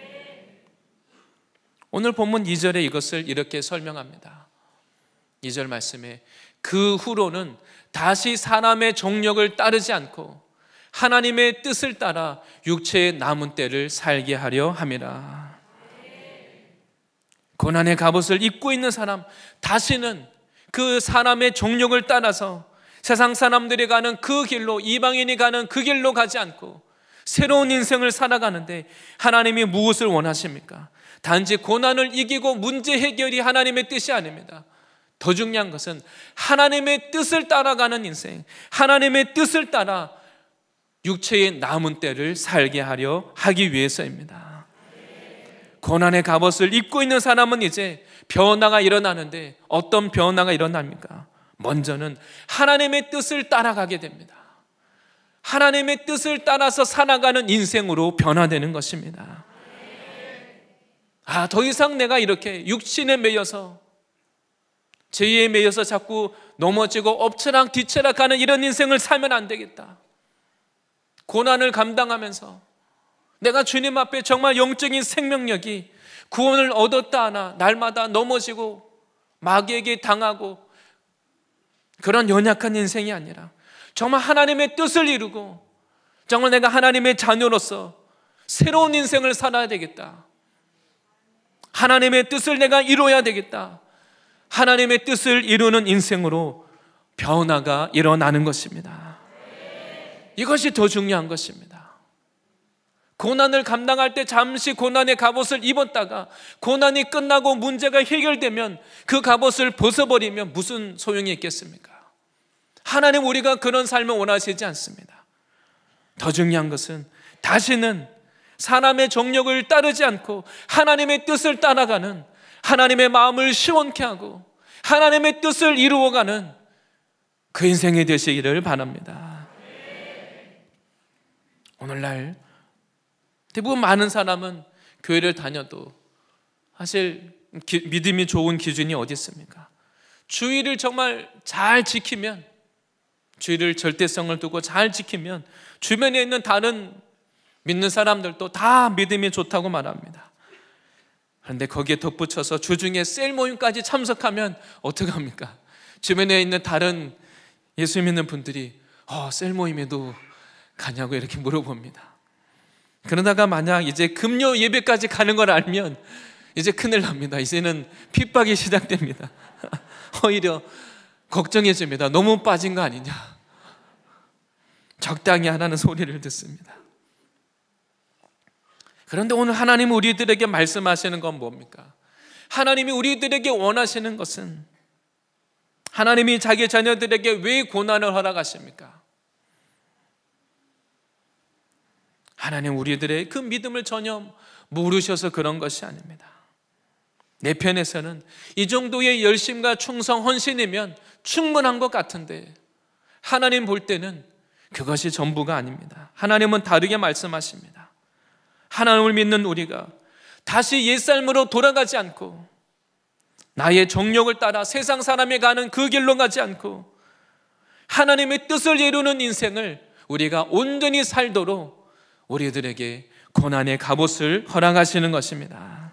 오늘 본문 이 절에 이것을 이렇게 설명합니다. 이 절 말씀에 그 후로는 다시 사람의 정욕을 따르지 않고 하나님의 뜻을 따라 육체의 남은 때를 살게 하려 함이라. 고난의 갑옷을 입고 있는 사람, 다시는 그 사람의 정욕을 따라서 세상 사람들이 가는 그 길로, 이방인이 가는 그 길로 가지 않고 새로운 인생을 살아가는데 하나님이 무엇을 원하십니까? 단지 고난을 이기고 문제 해결이 하나님의 뜻이 아닙니다. 더 중요한 것은 하나님의 뜻을 따라가는 인생, 하나님의 뜻을 따라 육체의 남은 때를 살게 하려 하기 위해서입니다. 고난의 갑옷을 입고 있는 사람은 이제 변화가 일어나는데 어떤 변화가 일어납니까? 먼저는 하나님의 뜻을 따라가게 됩니다. 하나님의 뜻을 따라서 살아가는 인생으로 변화되는 것입니다. 아, 더 이상 내가 이렇게 육신에 매여서 죄에 매여서 자꾸 넘어지고 엎치락 뒤치락 하는 이런 인생을 살면 안 되겠다. 고난을 감당하면서 내가 주님 앞에 정말 영적인 생명력이 구원을 얻었다 하나 날마다 넘어지고 마귀에게 당하고 그런 연약한 인생이 아니라 정말 하나님의 뜻을 이루고 정말 내가 하나님의 자녀로서 새로운 인생을 살아야 되겠다. 하나님의 뜻을 내가 이루어야 되겠다. 하나님의 뜻을 이루는 인생으로 변화가 일어나는 것입니다. 이것이 더 중요한 것입니다. 고난을 감당할 때 잠시 고난의 갑옷을 입었다가 고난이 끝나고 문제가 해결되면 그 갑옷을 벗어버리면 무슨 소용이 있겠습니까? 하나님 우리가 그런 삶을 원하시지 않습니다. 더 중요한 것은 다시는 사람의 정욕을 따르지 않고 하나님의 뜻을 따라가는, 하나님의 마음을 시원케 하고 하나님의 뜻을 이루어가는 그 인생이 되시기를 바랍니다. 오늘날 대부분 많은 사람은 교회를 다녀도 사실 기, 믿음이 좋은 기준이 어디 있습니까? 주의를 정말 잘 지키면, 주의를 절대성을 두고 잘 지키면 주변에 있는 다른 믿는 사람들도 다 믿음이 좋다고 말합니다. 그런데 거기에 덧붙여서 주중에 셀 모임까지 참석하면 어떡합니까? 주변에 있는 다른 예수 믿는 분들이 어, 셀 모임에도 가냐고 이렇게 물어봅니다. 그러다가 만약 이제 금요 예배까지 가는 걸 알면 이제 큰일 납니다. 이제는 핍박이 시작됩니다. 오히려 걱정해 줍니다. 너무 빠진 거 아니냐. 적당히 하라는 소리를 듣습니다. 그런데 오늘 하나님이 우리들에게 말씀하시는 건 뭡니까? 하나님이 우리들에게 원하시는 것은, 하나님이 자기 자녀들에게 왜 고난을 허락하십니까? 하나님 우리들의 그 믿음을 전혀 모르셔서 그런 것이 아닙니다. 내 편에서는 이 정도의 열심과 충성, 헌신이면 충분한 것 같은데 하나님 볼 때는 그것이 전부가 아닙니다. 하나님은 다르게 말씀하십니다. 하나님을 믿는 우리가 다시 옛삶으로 돌아가지 않고 나의 정욕을 따라 세상 사람이 가는 그 길로 가지 않고 하나님의 뜻을 이루는 인생을 우리가 온전히 살도록 우리들에게 고난의 갑옷을 허락하시는 것입니다.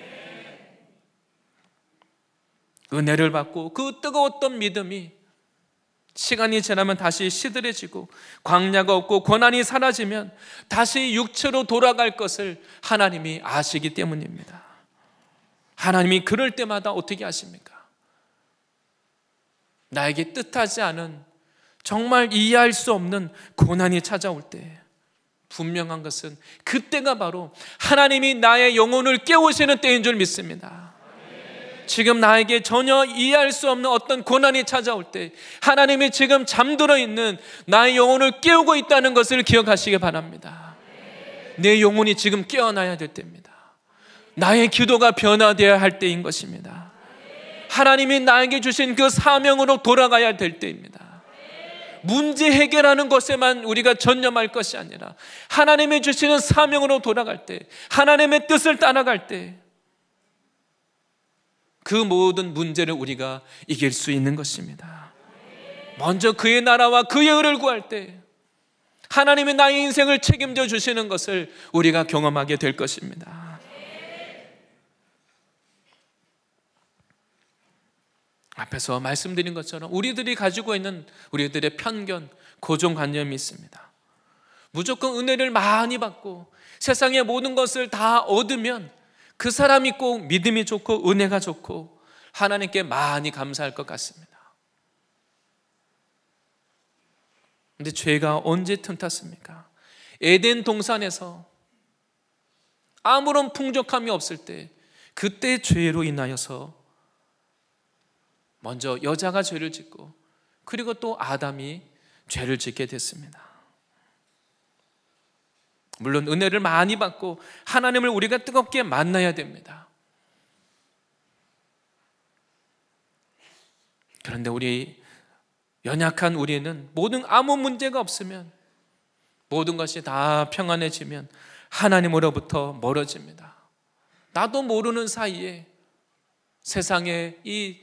은혜를 받고 그 뜨거웠던 믿음이 시간이 지나면 다시 시들해지고 광야가 없고 고난이 사라지면 다시 육체로 돌아갈 것을 하나님이 아시기 때문입니다. 하나님이 그럴 때마다 어떻게 하십니까? 나에게 뜻하지 않은, 정말 이해할 수 없는 고난이 찾아올 때 분명한 것은 그때가 바로 하나님이 나의 영혼을 깨우시는 때인 줄 믿습니다. 지금 나에게 전혀 이해할 수 없는 어떤 고난이 찾아올 때 하나님이 지금 잠들어 있는 나의 영혼을 깨우고 있다는 것을 기억하시기 바랍니다. 내 영혼이 지금 깨어나야 될 때입니다. 나의 기도가 변화되어야 할 때인 것입니다. 하나님이 나에게 주신 그 사명으로 돌아가야 될 때입니다. 문제 해결하는 것에만 우리가 전념할 것이 아니라 하나님이 주시는 사명으로 돌아갈 때, 하나님의 뜻을 따라갈 때 그 모든 문제를 우리가 이길 수 있는 것입니다. 먼저 그의 나라와 그의 의를 구할 때 하나님이 나의 인생을 책임져 주시는 것을 우리가 경험하게 될 것입니다. 앞에서 말씀드린 것처럼 우리들이 가지고 있는 우리들의 편견, 고정관념이 있습니다. 무조건 은혜를 많이 받고 세상의 모든 것을 다 얻으면 그 사람이 꼭 믿음이 좋고 은혜가 좋고 하나님께 많이 감사할 것 같습니다. 근데 죄가 언제 틈탔습니까? 에덴 동산에서 아무런 풍족함이 없을 때 그때 죄로 인하여서 먼저 여자가 죄를 짓고 그리고 또 아담이 죄를 짓게 됐습니다. 물론 은혜를 많이 받고 하나님을 우리가 뜨겁게 만나야 됩니다. 그런데 우리 연약한 우리는 모든 아무 문제가 없으면 모든 것이 다 평안해지면 하나님으로부터 멀어집니다. 나도 모르는 사이에 세상에 이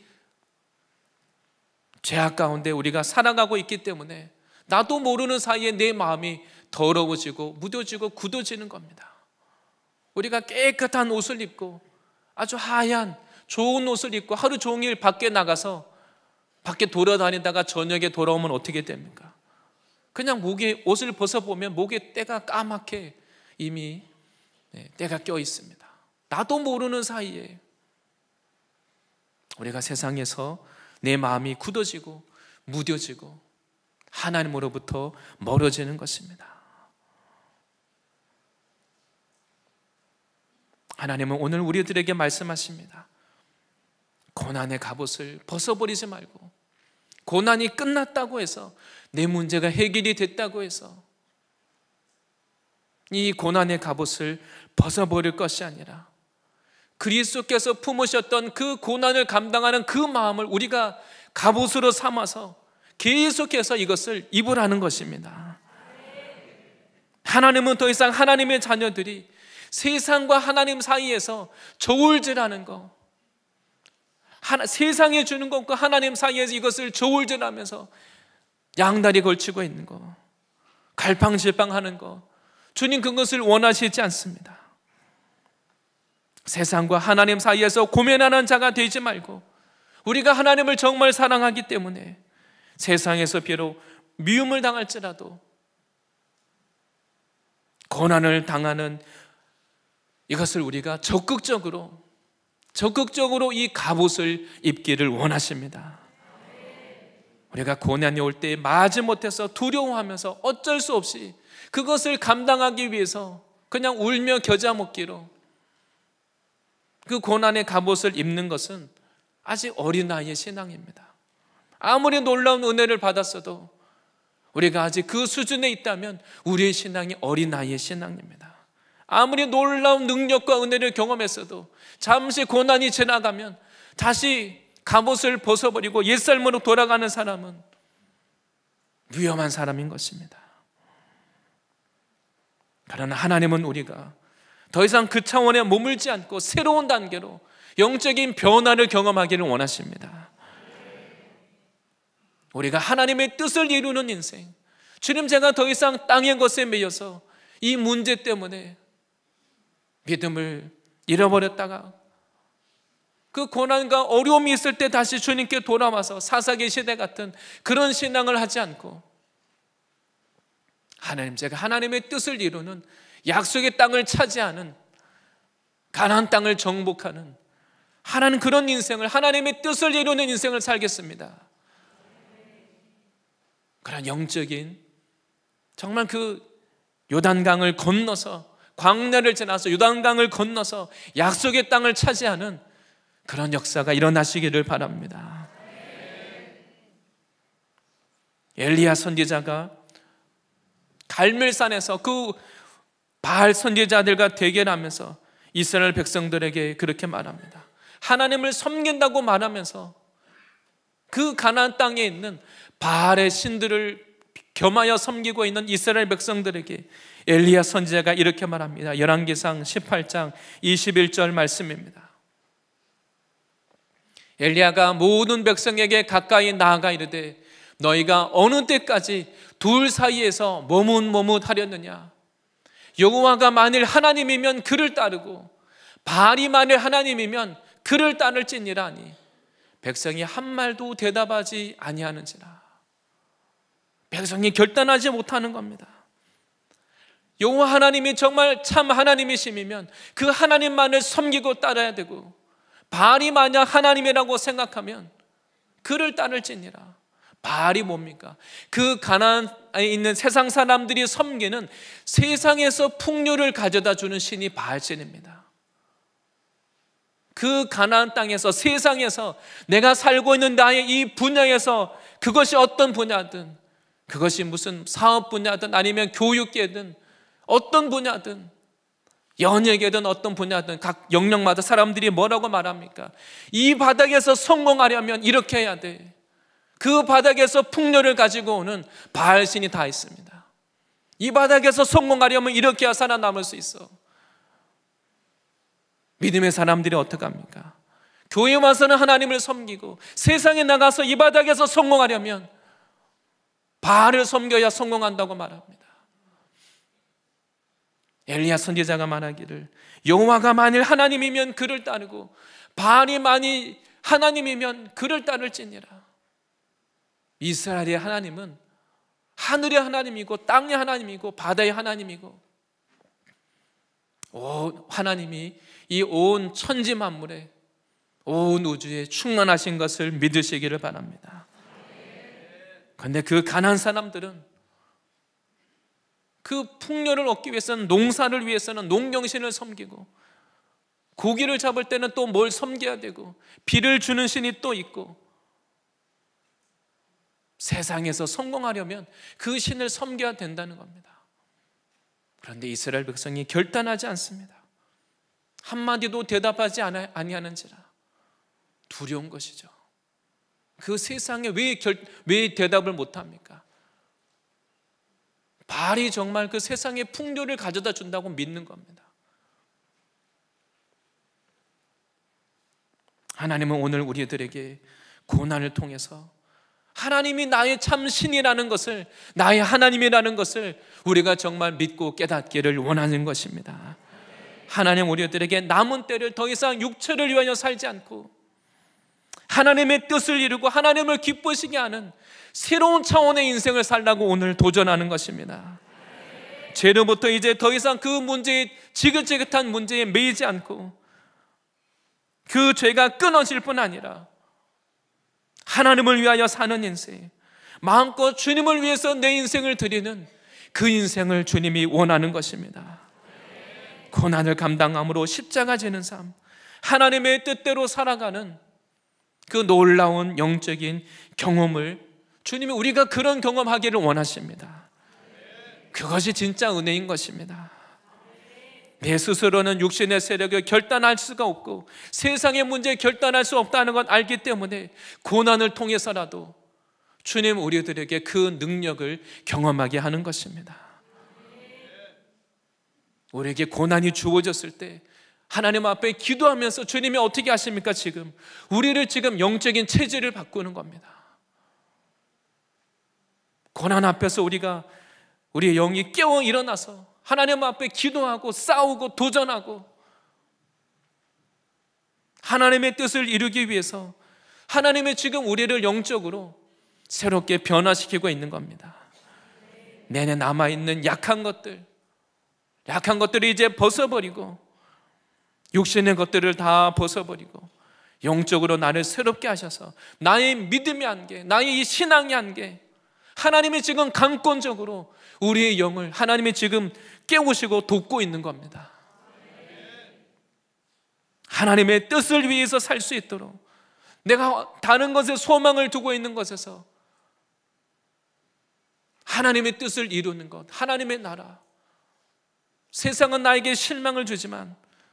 죄악 가운데 우리가 살아가고 있기 때문에 나도 모르는 사이에 내 마음이 더러워지고 무뎌지고 굳어지는 겁니다. 우리가 깨끗한 옷을 입고 아주 하얀 좋은 옷을 입고 하루 종일 밖에 나가서 밖에 돌아다니다가 저녁에 돌아오면 어떻게 됩니까? 그냥 목에 옷을 벗어보면 목에 때가 까맣게 이미 때가 껴 있습니다. 나도 모르는 사이에 우리가 세상에서 내 마음이 굳어지고 무뎌지고 하나님으로부터 멀어지는 것입니다. 하나님은 오늘 우리들에게 말씀하십니다. 고난의 갑옷을 벗어버리지 말고 고난이 끝났다고 해서 내 문제가 해결이 됐다고 해서 이 고난의 갑옷을 벗어버릴 것이 아니라 그리스도께서 품으셨던 그 고난을 감당하는 그 마음을 우리가 갑옷으로 삼아서 계속해서 이것을 입으라는 것입니다. 하나님은 더 이상 하나님의 자녀들이 세상과 하나님 사이에서 저울질하는 거, 하나, 세상에 주는 것과 하나님 사이에서 이것을 저울질하면서 양다리 걸치고 있는 거, 갈팡질팡하는 거, 주님 그것을 원하시지 않습니다. 세상과 하나님 사이에서 고민하는 자가 되지 말고 우리가 하나님을 정말 사랑하기 때문에 세상에서 비록 미움을 당할지라도 고난을 당하는 이것을 우리가 적극적으로 적극적으로 이 갑옷을 입기를 원하십니다. 우리가 고난이 올 때 마지못해서 두려워하면서 어쩔 수 없이 그것을 감당하기 위해서 그냥 울며 겨자 먹기로 그 고난의 갑옷을 입는 것은 아직 어린아이의 신앙입니다. 아무리 놀라운 은혜를 받았어도 우리가 아직 그 수준에 있다면 우리의 신앙이 어린아이의 신앙입니다. 아무리 놀라운 능력과 은혜를 경험했어도 잠시 고난이 지나가면 다시 갑옷을 벗어버리고 옛삶으로 돌아가는 사람은 위험한 사람인 것입니다. 그러나 하나님은 우리가 더 이상 그 차원에 머물지 않고 새로운 단계로 영적인 변화를 경험하기를 원하십니다. 우리가 하나님의 뜻을 이루는 인생, 주님 제가 더 이상 땅의 것에 매여서 이 문제 때문에 믿음을 잃어버렸다가 그 고난과 어려움이 있을 때 다시 주님께 돌아와서 사사기 시대 같은 그런 신앙을 하지 않고 하나님 제가 하나님의 뜻을 이루는 약속의 땅을 차지하는 가나안 땅을 정복하는 하나님 그런 인생을 하나님의 뜻을 이루는 인생을 살겠습니다. 그런 영적인 정말 그 요단강을 건너서 광야를 지나서 요단강을 건너서 약속의 땅을 차지하는 그런 역사가 일어나시기를 바랍니다. 엘리야 선지자가 갈멜산에서 그 바알 선지자들과 대결하면서 이스라엘 백성들에게 그렇게 말합니다. 하나님을 섬긴다고 말하면서 그 가나안 땅에 있는 바알의 신들을 겸하여 섬기고 있는 이스라엘 백성들에게 엘리야 선지자가 이렇게 말합니다. 열왕기상 십팔 장 이십일 절 말씀입니다. 엘리야가 모든 백성에게 가까이 나아가 이르되 너희가 어느 때까지 둘 사이에서 머뭇머뭇하렸느냐? 여호와가 만일 하나님이면 그를 따르고 바알이 만일 하나님이면 그를 따를지니라 하니 백성이 한 말도 대답하지 아니하는지라. 백성이 결단하지 못하는 겁니다. 여호와 하나님이 정말 참 하나님이심이면 그 하나님만을 섬기고 따라야 되고, 바알이 만약 하나님이라고 생각하면 그를 따를지니라. 바알이 뭡니까? 그 가나안에 있는 세상 사람들이 섬기는 세상에서 풍요를 가져다 주는 신이 바알신입니다. 그 가나안 땅에서, 세상에서 내가 살고 있는 나의 이 분야에서, 그것이 어떤 분야든, 그것이 무슨 사업 분야든 아니면 교육계든 어떤 분야든 연예계든 어떤 분야든 각 영역마다 사람들이 뭐라고 말합니까? 이 바닥에서 성공하려면 이렇게 해야 돼. 그 바닥에서 풍요를 가지고 오는 바알신이 다 있습니다. 이 바닥에서 성공하려면 이렇게 해야 살아남을 수 있어. 믿음의 사람들이 어떻게 합니까? 교회에 와서는 하나님을 섬기고 세상에 나가서 이 바닥에서 성공하려면 바알을 섬겨야 성공한다고 말합니다. 엘리야 선지자가 말하기를 여호와가 만일 하나님이면 그를 따르고 바알이 만일 하나님이면 그를 따를지니라. 이스라엘의 하나님은 하늘의 하나님이고 땅의 하나님이고 바다의 하나님이고, 오, 하나님이 이 온 천지 만물에, 온 우주에 충만하신 것을 믿으시기를 바랍니다. 그런데 그 가난한 사람들은 그 풍요를 얻기 위해서는, 농사를 위해서는 농경신을 섬기고, 고기를 잡을 때는 또 뭘 섬겨야 되고, 비를 주는 신이 또 있고, 세상에서 성공하려면 그 신을 섬겨야 된다는 겁니다. 그런데 이스라엘 백성이 결단하지 않습니다. 한마디도 대답하지 아니하는지라. 두려운 것이죠. 그 세상에 왜, 결, 왜 대답을 못합니까? 바알이 정말 그 세상에 풍요를 가져다 준다고 믿는 겁니다. 하나님은 오늘 우리들에게 고난을 통해서 하나님이 나의 참 신이라는 것을, 나의 하나님이라는 것을 우리가 정말 믿고 깨닫기를 원하는 것입니다. 하나님 우리들에게 남은 때를 더 이상 육체를 위하여 살지 않고 하나님의 뜻을 이루고 하나님을 기쁘시게 하는 새로운 차원의 인생을 살라고 오늘 도전하는 것입니다. 죄로부터 이제 더 이상 그 문제에, 지긋지긋한 문제에 매이지 않고 그 죄가 끊어질 뿐 아니라 하나님을 위하여 사는 인생, 마음껏 주님을 위해서 내 인생을 드리는 그 인생을 주님이 원하는 것입니다. 고난을 감당함으로 십자가 지는 삶, 하나님의 뜻대로 살아가는 그 놀라운 영적인 경험을 주님이 우리가 그런 경험하기를 원하십니다. 그것이 진짜 은혜인 것입니다. 내 스스로는 육신의 세력을 결단할 수가 없고 세상의 문제에 결단할 수 없다는 걸 알기 때문에 고난을 통해서라도 주님 우리들에게 그 능력을 경험하게 하는 것입니다. 우리에게 고난이 주어졌을 때 하나님 앞에 기도하면서 주님이 어떻게 하십니까? 지금 우리를 지금 영적인 체질을 바꾸는 겁니다. 고난 앞에서 우리가 우리의 영이 깨어 일어나서 하나님 앞에 기도하고 싸우고 도전하고 하나님의 뜻을 이루기 위해서 하나님의 지금 우리를 영적으로 새롭게 변화시키고 있는 겁니다. 내 안에 남아있는 약한 것들, 약한 것들을 이제 벗어버리고 육신의 것들을 다 벗어버리고 영적으로 나를 새롭게 하셔서 나의 믿음의 한계, 나의 이 신앙의 한계, 하나님이 지금 강권적으로 우리의 영을 하나님이 지금 깨우시고 돕고 있는 겁니다. 하나님의 뜻을 위해서 살 수 있도록, 내가 다른 것에 소망을 두고 있는 것에서 하나님의 뜻을 이루는 것, 하나님의 나라. 세상은 나에게 실망을 주지만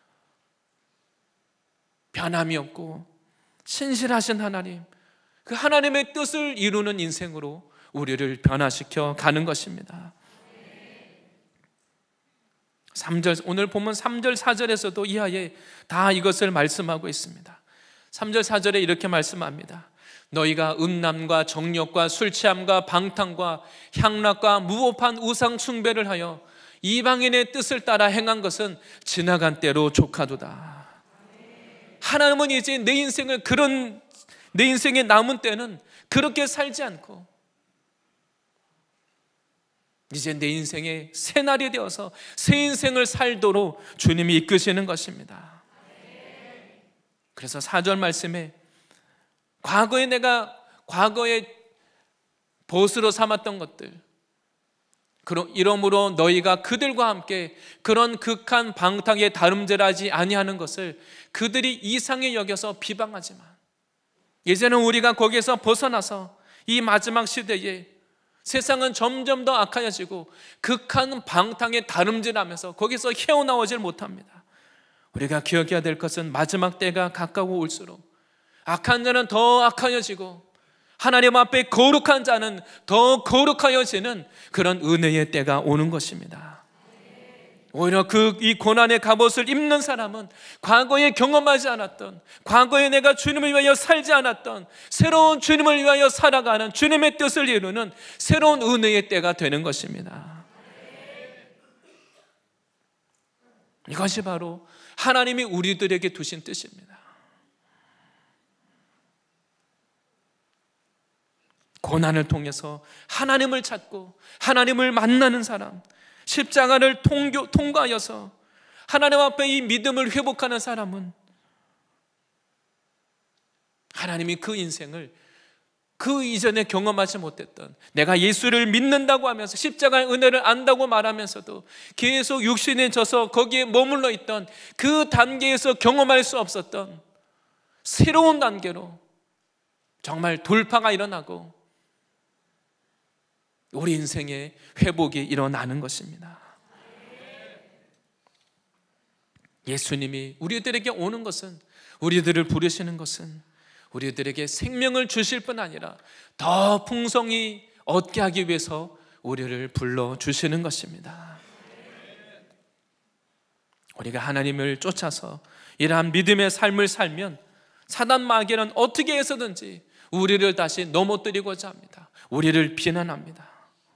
변함이 없고 신실하신 하나님, 그 하나님의 뜻을 이루는 인생으로 우리를 변화시켜 가는 것입니다. 삼 절, 오늘 보면 삼 절 사 절에서도 이하에 다 이것을 말씀하고 있습니다. 삼 절 사 절에 이렇게 말씀합니다. 너희가 음란과 정욕과 술취함과 방탕과 향락과 무법한 우상 숭배를 하여 이방인의 뜻을 따라 행한 것은 지나간 때로 족하도다. 하나님은 이제 내 인생을 그런 내 인생의 남은 때는 그렇게 살지 않고 이제 내 인생의 새 날이 되어서 새 인생을 살도록 주님이 이끄시는 것입니다. 그래서 사 절 말씀에 과거에 내가 과거에 벗으로 삼았던 것들, 이러므로 너희가 그들과 함께 그런 극한 방탕에 다름질하지 아니하는 것을 그들이 이상히 여겨서 비방하지만 이제는 우리가 거기에서 벗어나서 이 마지막 시대에 세상은 점점 더 악하여지고 극한 방탕에 다름질하면서 거기서 헤어나오질 못합니다. 우리가 기억해야 될 것은 마지막 때가 가까워 올수록 악한 자는 더 악하여지고 하나님 앞에 거룩한 자는 더 거룩하여지는 그런 은혜의 때가 오는 것입니다. 오히려 그 이 고난의 갑옷을 입는 사람은 과거에 경험하지 않았던, 과거에 내가 주님을 위하여 살지 않았던 새로운 주님을 위하여 살아가는 주님의 뜻을 이루는 새로운 은혜의 때가 되는 것입니다. 이것이 바로 하나님이 우리들에게 두신 뜻입니다. 고난을 통해서 하나님을 찾고 하나님을 만나는 사람, 십자가를 통교, 통과하여서 하나님 앞에 이 믿음을 회복하는 사람은 하나님이 그 인생을 그 이전에 경험하지 못했던, 내가 예수를 믿는다고 하면서 십자가의 은혜를 안다고 말하면서도 계속 육신에 져서 거기에 머물러 있던 그 단계에서 경험할 수 없었던 새로운 단계로 정말 돌파가 일어나고 우리 인생의 회복이 일어나는 것입니다. 예수님이 우리들에게 오는 것은, 우리들을 부르시는 것은 우리들에게 생명을 주실 뿐 아니라 더 풍성히 얻게 하기 위해서 우리를 불러주시는 것입니다. 우리가 하나님을 쫓아서 이러한 믿음의 삶을 살면 사단 마귀는 어떻게 해서든지 우리를 다시 넘어뜨리고자 합니다. 우리를 비난합니다.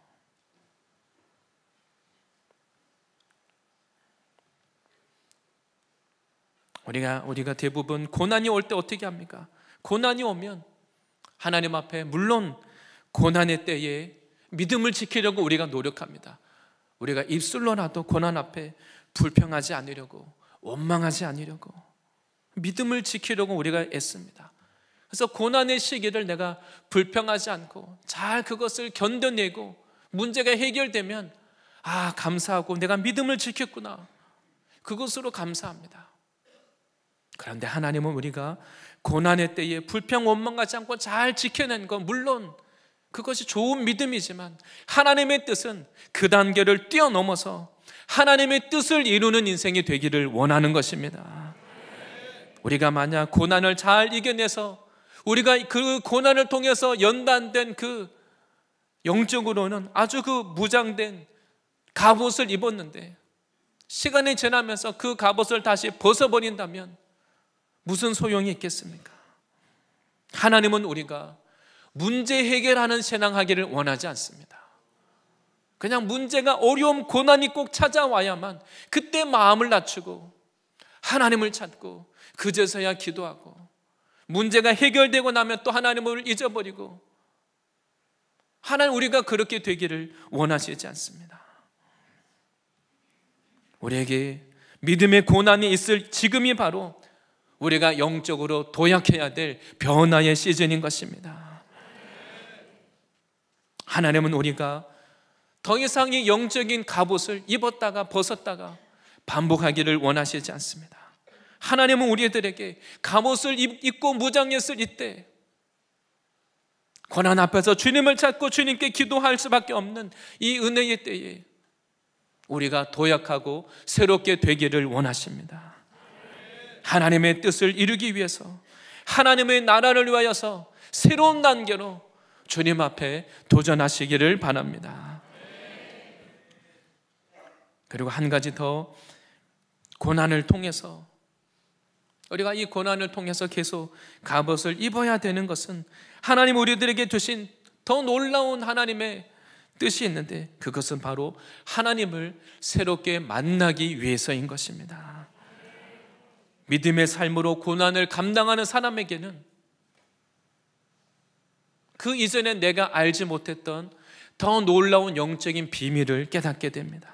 우리가, 우리가 대부분 고난이 올 때 어떻게 합니까? 고난이 오면 하나님 앞에, 물론 고난의 때에 믿음을 지키려고 우리가 노력합니다. 우리가 입술로라도 고난 앞에 불평하지 않으려고, 원망하지 않으려고, 믿음을 지키려고 우리가 애씁니다. 그래서 고난의 시기를 내가 불평하지 않고 잘 그것을 견뎌내고 문제가 해결되면 아, 감사하고 내가 믿음을 지켰구나, 그것으로 감사합니다. 그런데 하나님은 우리가 고난의 때에 불평 원망하지 않고 잘 지켜낸 것, 물론 그것이 좋은 믿음이지만 하나님의 뜻은 그 단계를 뛰어넘어서 하나님의 뜻을 이루는 인생이 되기를 원하는 것입니다. 우리가 만약 고난을 잘 이겨내서 우리가 그 고난을 통해서 연단된 그 영적으로는 아주 그 무장된 갑옷을 입었는데 시간이 지나면서 그 갑옷을 다시 벗어버린다면 무슨 소용이 있겠습니까? 하나님은 우리가 문제 해결하는 신앙하기를 원하지 않습니다. 그냥 문제가, 어려움, 고난이 꼭 찾아와야만 그때 마음을 낮추고 하나님을 찾고 그제서야 기도하고, 문제가 해결되고 나면 또 하나님을 잊어버리고, 하나님, 우리가 그렇게 되기를 원하시지 않습니다. 우리에게 믿음의 고난이 있을 지금이 바로 우리가 영적으로 도약해야 될 변화의 시즌인 것입니다. 하나님은 우리가 더 이상 이 영적인 갑옷을 입었다가 벗었다가 반복하기를 원하시지 않습니다. 하나님은 우리들에게 갑옷을 입고 무장했을 이때, 고난 앞에서 주님을 찾고 주님께 기도할 수밖에 없는 이 은혜의 때에 우리가 도약하고 새롭게 되기를 원하십니다. 하나님의 뜻을 이루기 위해서, 하나님의 나라를 위하여서 새로운 단계로 주님 앞에 도전하시기를 바랍니다. 그리고 한 가지 더, 고난을 통해서 우리가 이 고난을 통해서 계속 갑옷을 입어야 되는 것은 하나님 우리들에게 주신 더 놀라운 하나님의 뜻이 있는데, 그것은 바로 하나님을 새롭게 만나기 위해서인 것입니다. 믿음의 삶으로 고난을 감당하는 사람에게는 그 이전에 내가 알지 못했던 더 놀라운 영적인 비밀을 깨닫게 됩니다.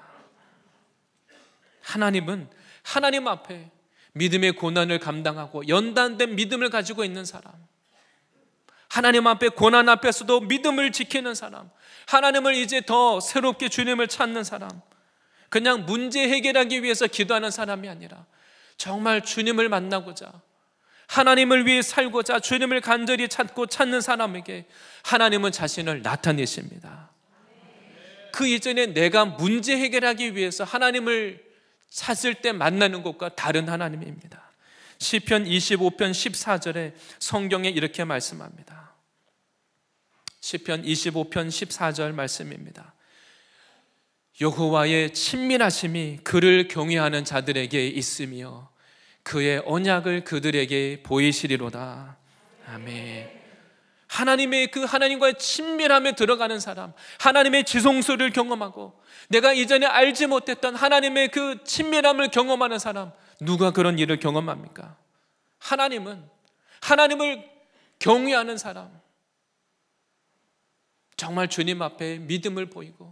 하나님은 하나님 앞에 믿음의 고난을 감당하고 연단된 믿음을 가지고 있는 사람, 하나님 앞에 고난 앞에서도 믿음을 지키는 사람, 하나님을 이제 더 새롭게 주님을 찾는 사람, 그냥 문제 해결하기 위해서 기도하는 사람이 아니라 정말 주님을 만나고자, 하나님을 위해 살고자 주님을 간절히 찾고 찾는 사람에게 하나님은 자신을 나타내십니다. 그 이전에 내가 문제 해결하기 위해서 하나님을 찾을 때 만나는 것과 다른 하나님입니다. 시편 이십오 편 십사 절에 성경에 이렇게 말씀합니다. 시편 이십오 편 십사 절 말씀입니다. 여호와의 친밀하심이 그를 경외하는 자들에게 있으며 그의 언약을 그들에게 보이시리로다. 아멘. 하나님의 그 하나님과의 친밀함에 들어가는 사람, 하나님의 지성소를 경험하고 내가 이전에 알지 못했던 하나님의 그 친밀함을 경험하는 사람, 누가 그런 일을 경험합니까? 하나님은, 하나님을 경외하는 사람, 정말 주님 앞에 믿음을 보이고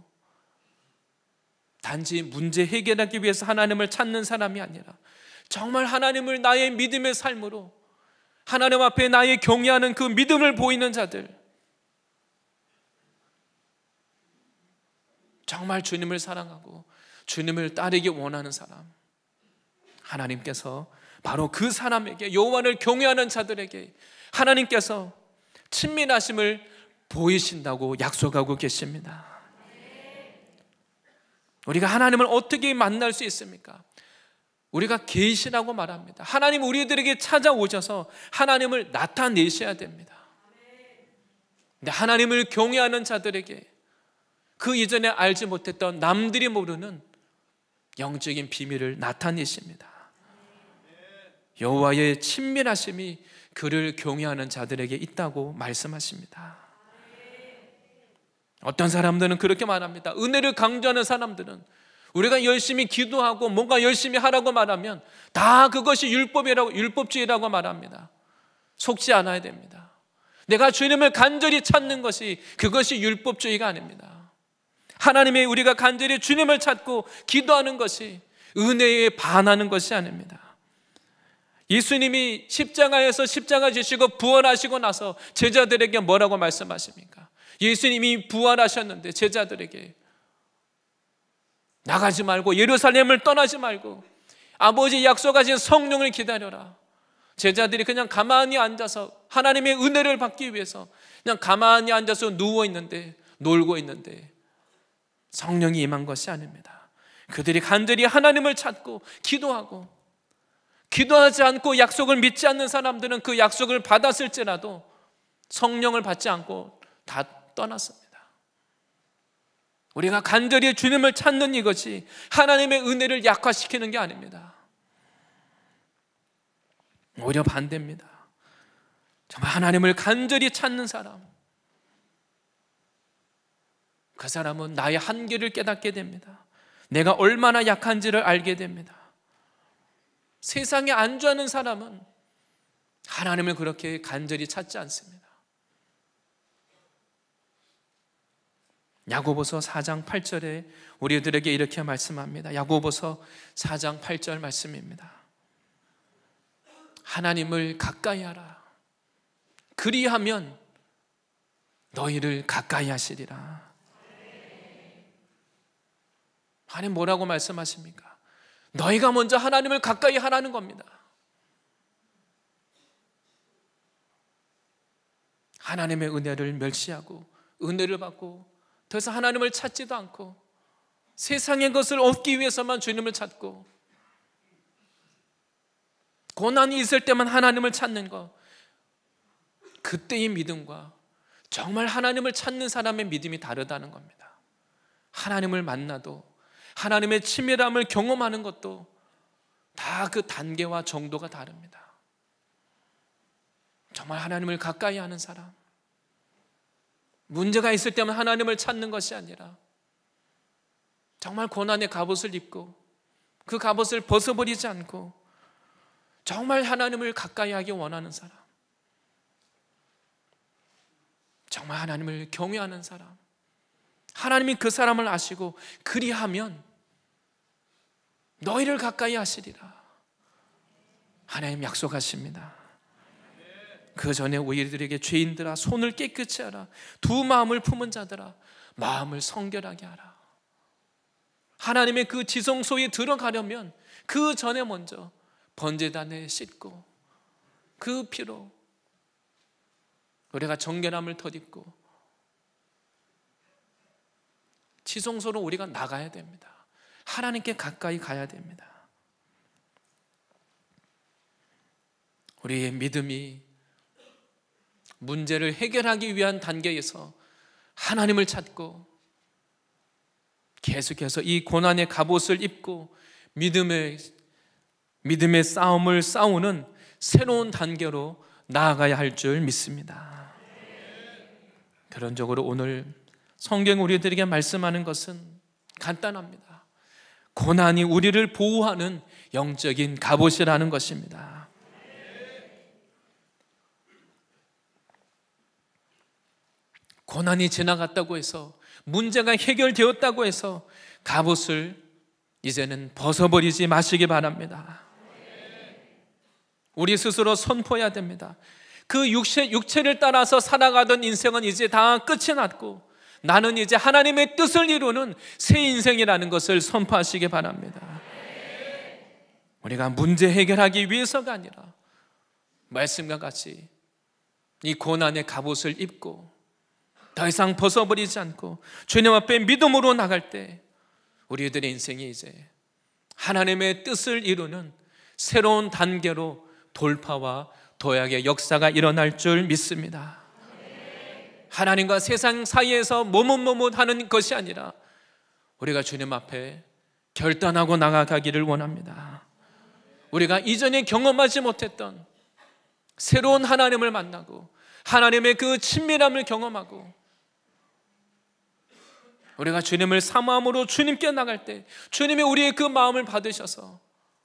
단지 문제 해결하기 위해서 하나님을 찾는 사람이 아니라 정말 하나님을 나의 믿음의 삶으로 하나님 앞에 나의 경외하는 그 믿음을 보이는 자들, 정말 주님을 사랑하고 주님을 따르기 원하는 사람, 하나님께서 바로 그 사람에게, 여호와를 경외하는 자들에게 하나님께서 친밀하심을 보이신다고 약속하고 계십니다. 우리가 하나님을 어떻게 만날 수 있습니까? 우리가 계시라고 말합니다. 하나님 우리들에게 찾아오셔서 하나님을 나타내셔야 됩니다. 근데 하나님을 경외하는 자들에게 그 이전에 알지 못했던 남들이 모르는 영적인 비밀을 나타내십니다. 여호와의 친밀하심이 그를 경외하는 자들에게 있다고 말씀하십니다. 어떤 사람들은 그렇게 말합니다. 은혜를 강조하는 사람들은 우리가 열심히 기도하고 뭔가 열심히 하라고 말하면 다 그것이 율법이라고, 율법주의라고 말합니다. 속지 않아야 됩니다. 내가 주님을 간절히 찾는 것이, 그것이 율법주의가 아닙니다. 하나님의 우리가 간절히 주님을 찾고 기도하는 것이 은혜에 반하는 것이 아닙니다. 예수님이 십자가에서 십자가 지시고 부활하시고 나서 제자들에게 뭐라고 말씀하십니까? 예수님이 부활하셨는데 제자들에게 나가지 말고 예루살렘을 떠나지 말고 아버지 약속하신 성령을 기다려라. 제자들이 그냥 가만히 앉아서 하나님의 은혜를 받기 위해서 그냥 가만히 앉아서 누워 있는데, 놀고 있는데 성령이 임한 것이 아닙니다. 그들이 간절히 하나님을 찾고 기도하고, 기도하지 않고 약속을 믿지 않는 사람들은 그 약속을 받았을지라도 성령을 받지 않고 다 떠났습니다. 우리가 간절히 주님을 찾는 이것이 하나님의 은혜를 약화시키는 게 아닙니다. 오히려 반대입니다. 정말 하나님을 간절히 찾는 사람, 그 사람은 나의 한계를 깨닫게 됩니다. 내가 얼마나 약한지를 알게 됩니다. 세상에 안주하는 사람은 하나님을 그렇게 간절히 찾지 않습니다. 야고보서 사 장 팔 절에 우리들에게 이렇게 말씀합니다. 야고보서 사 장 팔 절 말씀입니다. 하나님을 가까이 하라. 그리하면 너희를 가까이 하시리라. 하나님 뭐라고 말씀하십니까? 너희가 먼저 하나님을 가까이 하라는 겁니다. 하나님의 은혜를 멸시하고 은혜를 받고 더 이상 하나님을 찾지도 않고 세상의 것을 얻기 위해서만 주님을 찾고 고난이 있을 때만 하나님을 찾는 것, 그때의 믿음과 정말 하나님을 찾는 사람의 믿음이 다르다는 겁니다. 하나님을 만나도 하나님의 친밀함을 경험하는 것도 다 그 단계와 정도가 다릅니다. 정말 하나님을 가까이 하는 사람, 문제가 있을 때만 하나님을 찾는 것이 아니라 정말 고난의 갑옷을 입고 그 갑옷을 벗어버리지 않고 정말 하나님을 가까이 하기 원하는 사람, 정말 하나님을 경외하는 사람, 하나님이 그 사람을 아시고 그리하면 너희를 가까이 하시리라 하나님 약속하십니다. 그 전에 우리들에게 죄인들아 손을 깨끗이 하라, 두 마음을 품은 자들아 마음을 성결하게 하라. 하나님의 그 지성소에 들어가려면 그 전에 먼저 번제단에 씻고 그 피로 우리가 정결함을 덧입고 지성소로 우리가 나가야 됩니다. 하나님께 가까이 가야 됩니다. 우리의 믿음이 문제를 해결하기 위한 단계에서 하나님을 찾고 계속해서 이 고난의 갑옷을 입고 믿음의, 믿음의 싸움을 싸우는 새로운 단계로 나아가야 할 줄 믿습니다. 결론적으로 오늘 성경 우리들에게 말씀하는 것은 간단합니다. 고난이 우리를 보호하는 영적인 갑옷이라는 것입니다. 고난이 지나갔다고 해서, 문제가 해결되었다고 해서 갑옷을 이제는 벗어버리지 마시기 바랍니다. 우리 스스로 선포해야 됩니다. 그 육체, 육체를 따라서 살아가던 인생은 이제 다 끝이 났고 나는 이제 하나님의 뜻을 이루는 새 인생이라는 것을 선포하시기 바랍니다. 우리가 문제 해결하기 위해서가 아니라 말씀과 같이 이 고난의 갑옷을 입고 더 이상 벗어버리지 않고 주님 앞에 믿음으로 나갈 때 우리들의 인생이 이제 하나님의 뜻을 이루는 새로운 단계로 돌파와 도약의 역사가 일어날 줄 믿습니다. 하나님과 세상 사이에서 머뭇머뭇하는 것이 아니라 우리가 주님 앞에 결단하고 나아가기를 원합니다. 우리가 이전에 경험하지 못했던 새로운 하나님을 만나고 하나님의 그 친밀함을 경험하고 우리가 주님을 사모함으로 주님께 나갈 때 주님이 우리의 그 마음을 받으셔서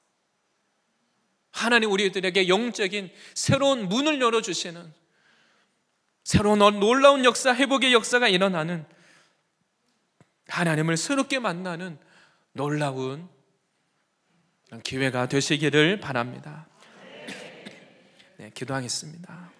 하나님 우리들에게 영적인 새로운 문을 열어주시는 새로운 놀라운 역사, 회복의 역사가 일어나는, 하나님을 새롭게 만나는 놀라운 기회가 되시기를 바랍니다. 네, 기도하겠습니다.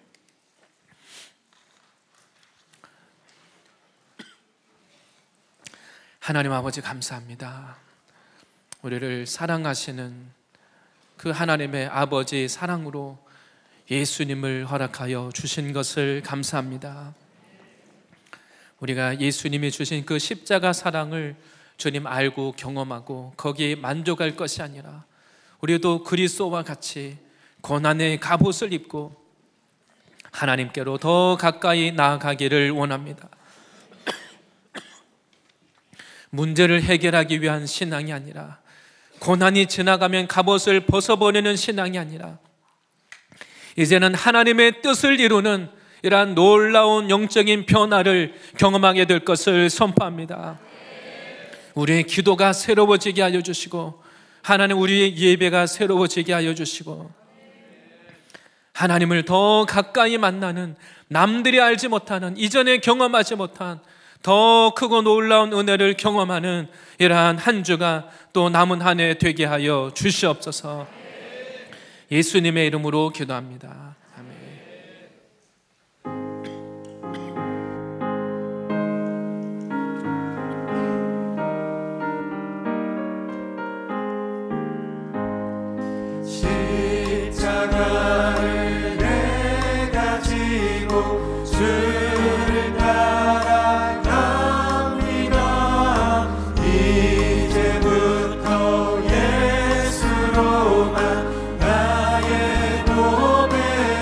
하나님 아버지 감사합니다. 우리를 사랑하시는 그 하나님의 아버지의 사랑으로 예수님을 허락하여 주신 것을 감사합니다. 우리가 예수님이 주신 그 십자가 사랑을 주님 알고 경험하고 거기에 만족할 것이 아니라 우리도 그리스도와 같이 고난의 갑옷을 입고 하나님께로 더 가까이 나아가기를 원합니다. 문제를 해결하기 위한 신앙이 아니라, 고난이 지나가면 갑옷을 벗어버리는 신앙이 아니라 이제는 하나님의 뜻을 이루는 이러한 놀라운 영적인 변화를 경험하게 될 것을 선포합니다. 우리의 기도가 새로워지게 하여 주시고 하나님 우리의 예배가 새로워지게 하여 주시고 하나님을 더 가까이 만나는, 남들이 알지 못하는, 이전에 경험하지 못한 더 크고 놀라운 은혜를 경험하는 이러한 한 주가 또 남은 한 해 되게 하여 주시옵소서. 예수님의 이름으로 기도합니다. 아멘. 십자가를 내가 지고 주를 따라갑니다. 이제부터 예수로만 나의 고백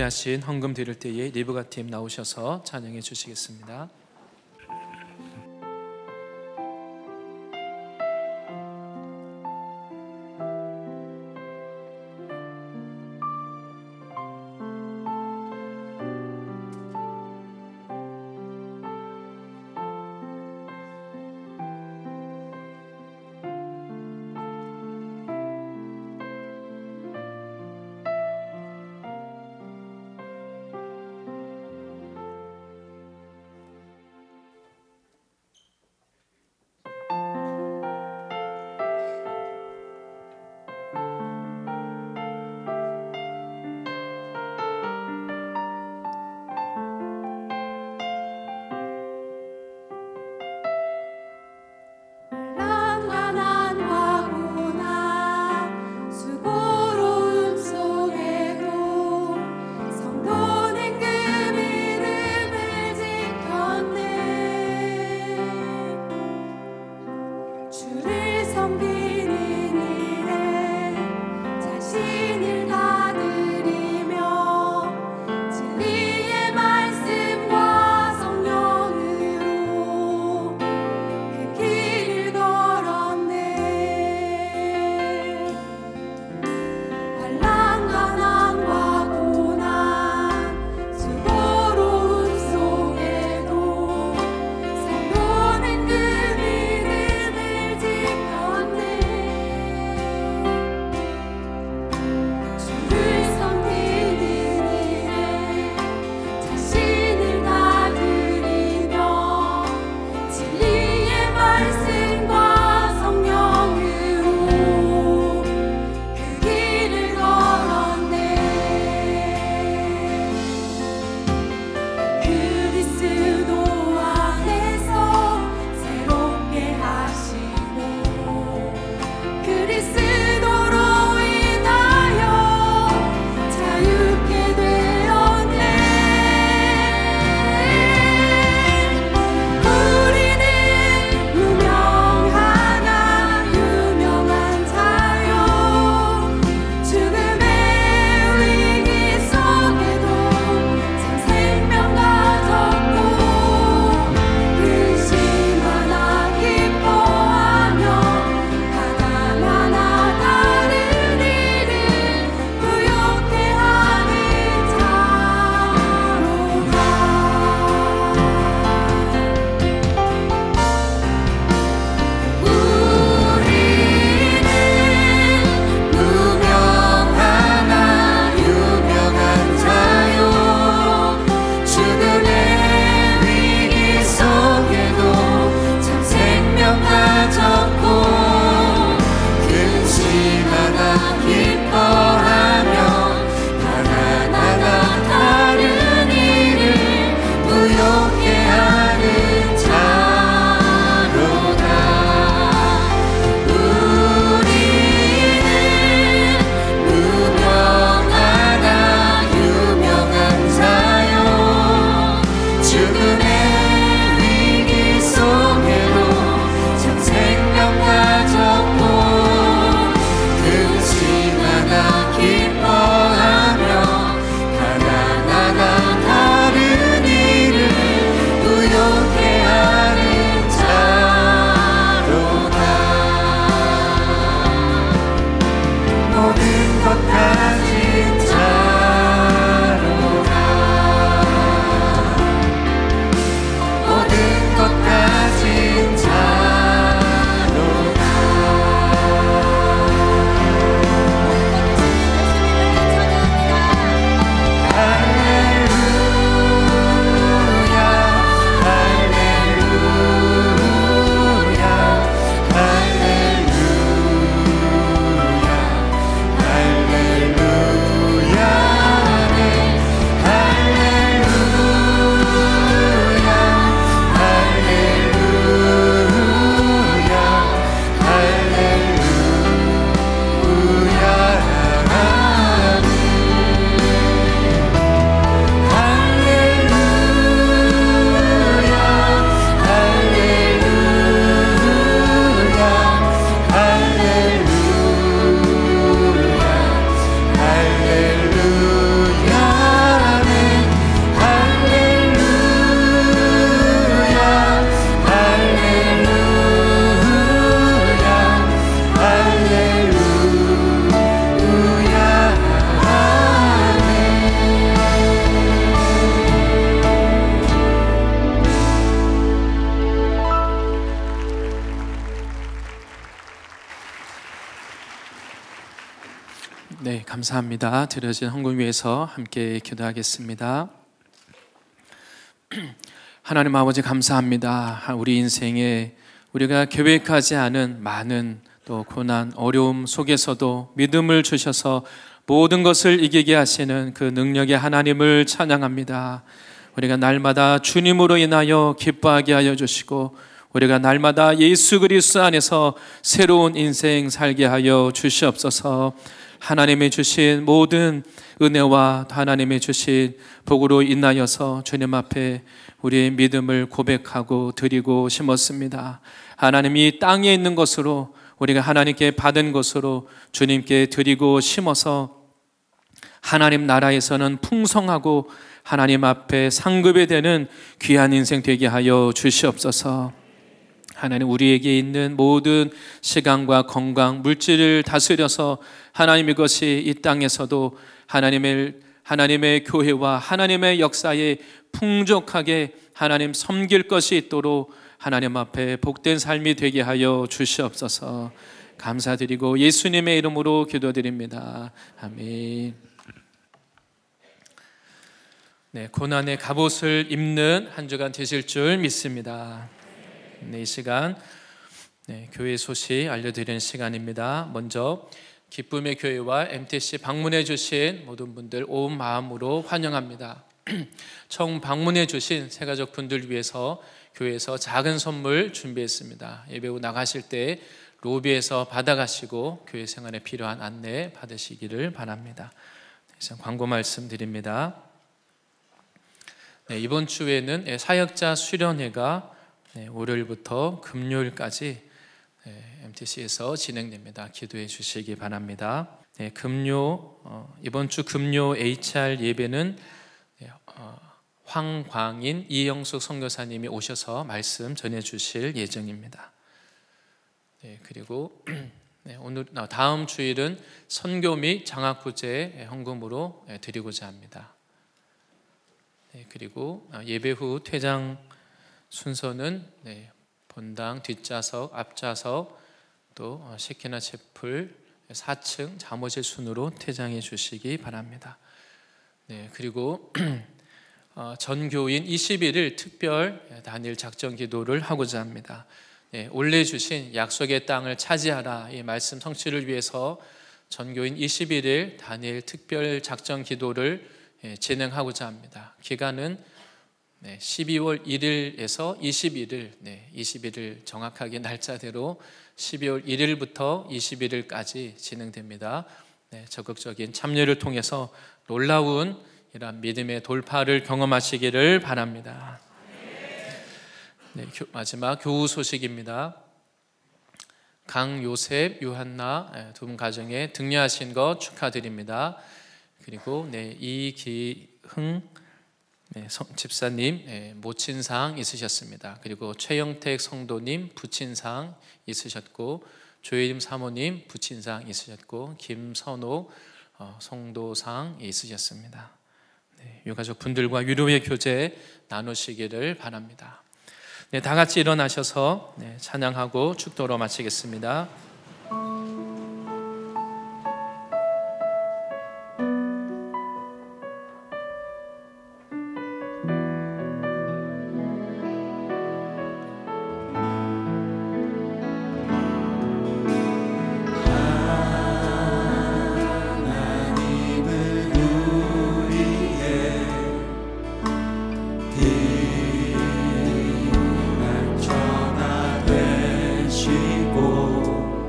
준비하신 헌금 드릴 때에 리브가 팀 나오셔서 찬양해 주시겠습니다. 그 네, 감사합니다. 드려진 헌금 위해서 함께 기도하겠습니다. 하나님 아버지 감사합니다. 우리 인생에 우리가 계획하지 않은 많은 또 고난, 어려움 속에서도 믿음을 주셔서 모든 것을 이기게 하시는 그 능력의 하나님을 찬양합니다. 우리가 날마다 주님으로 인하여 기뻐하게 하여 주시고 우리가 날마다 예수 그리스도 안에서 새로운 인생 살게 하여 주시옵소서. 하나님이 주신 모든 은혜와 하나님이 주신 복으로 인하여서 주님 앞에 우리의 믿음을 고백하고 드리고 심었습니다. 하나님이 땅에 있는 것으로 우리가 하나님께 받은 것으로 주님께 드리고 심어서 하나님 나라에서는 풍성하고 하나님 앞에 상급이 되는 귀한 인생 되게 하여 주시옵소서. 하나님 우리에게 있는 모든 시간과 건강, 물질을 다스려서 하나님 이것이 이 땅에서도 하나님의, 하나님의 교회와 하나님의 역사에 풍족하게 하나님 섬길 것이 있도록 하나님 앞에 복된 삶이 되게 하여 주시옵소서. 감사드리고 예수님의 이름으로 기도드립니다. 아멘. 네, 고난의 갑옷을 입는 한 주간 되실 줄 믿습니다. 네, 이 시간 네, 교회 소식 알려드리는 시간입니다. 먼저 기쁨의 교회와 엠티씨 방문해 주신 모든 분들 온 마음으로 환영합니다. 처음 방문해 주신 새가족 분들 위해서 교회에서 작은 선물 준비했습니다. 예배 후 나가실 때 로비에서 받아가시고 교회 생활에 필요한 안내 받으시기를 바랍니다. 이상 광고 말씀드립니다. 네, 이번 주에는 사역자 수련회가 네, 월요일부터 금요일까지 네, 엠티씨에서 진행됩니다. 기도해 주시기 바랍니다. 네, 금요 어, 이번 주 금요 에이치알 예배는 네, 어, 황광인 이영숙 선교사님이 오셔서 말씀 전해 주실 예정입니다. 네, 그리고 네, 오늘 다음 주일은 선교 및 장학구제 헌금으로 드리고자 합니다. 네, 그리고 예배 후 퇴장 순서는 네, 본당 뒷좌석, 앞좌석 또 시키나 채플 사 층 잠옷의 순으로 퇴장해 주시기 바랍니다. 네, 그리고 어, 전교인 이십일 일 특별 단일 작전 기도를 하고자 합니다. 네, 올래 주신 약속의 땅을 차지하라 이 말씀 성취를 위해서 전교인 이십일 일 단일 특별 작전 기도를 예, 진행하고자 합니다. 기간은 네, 십이월 일일에서 이십일 일, 네, 이십일 일 정확하게 날짜대로 십이월 일일부터 이십일 일까지 진행됩니다. 네, 적극적인 참여를 통해서 놀라운 이런 믿음의 돌파를 경험하시기를 바랍니다. 네, 마지막 교우 소식입니다. 강요셉, 유한나 두 분 가정에 등려하신 것 축하드립니다. 그리고 네, 이기흥 네, 집사님 네, 모친상 있으셨습니다. 그리고 최영택 성도님 부친상 있으셨고 조혜림 사모님 부친상 있으셨고 김선호 어, 성도상 있으셨습니다. 네, 유가족 분들과 위로의 교제 나누시기를 바랍니다. 네, 다 같이 일어나셔서 네, 찬양하고 축도로 마치겠습니다. 전화 되시고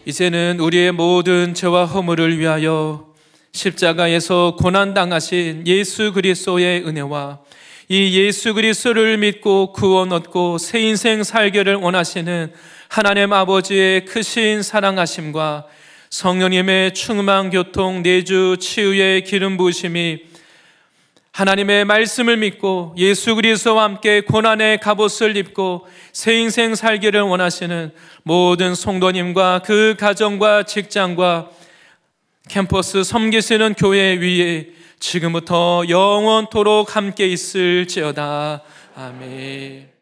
이제는 우리의 모든 죄와 허물을 위하여 십자가에서 고난당하신 예수 그리스도의 은혜와 이 예수 그리스도를 믿고 구원 얻고 새 인생 살기를 원하시는 하나님 아버지의 크신 사랑하심과 성령님의 충만 교통 내주 치유의 기름 부으심이 하나님의 말씀을 믿고 예수 그리스도와 함께 고난의 갑옷을 입고 새 인생 살기를 원하시는 모든 성도님과 그 가정과 직장과 캠퍼스 섬기시는 교회 위에 지금부터 영원토록 함께 있을지어다. 아멘.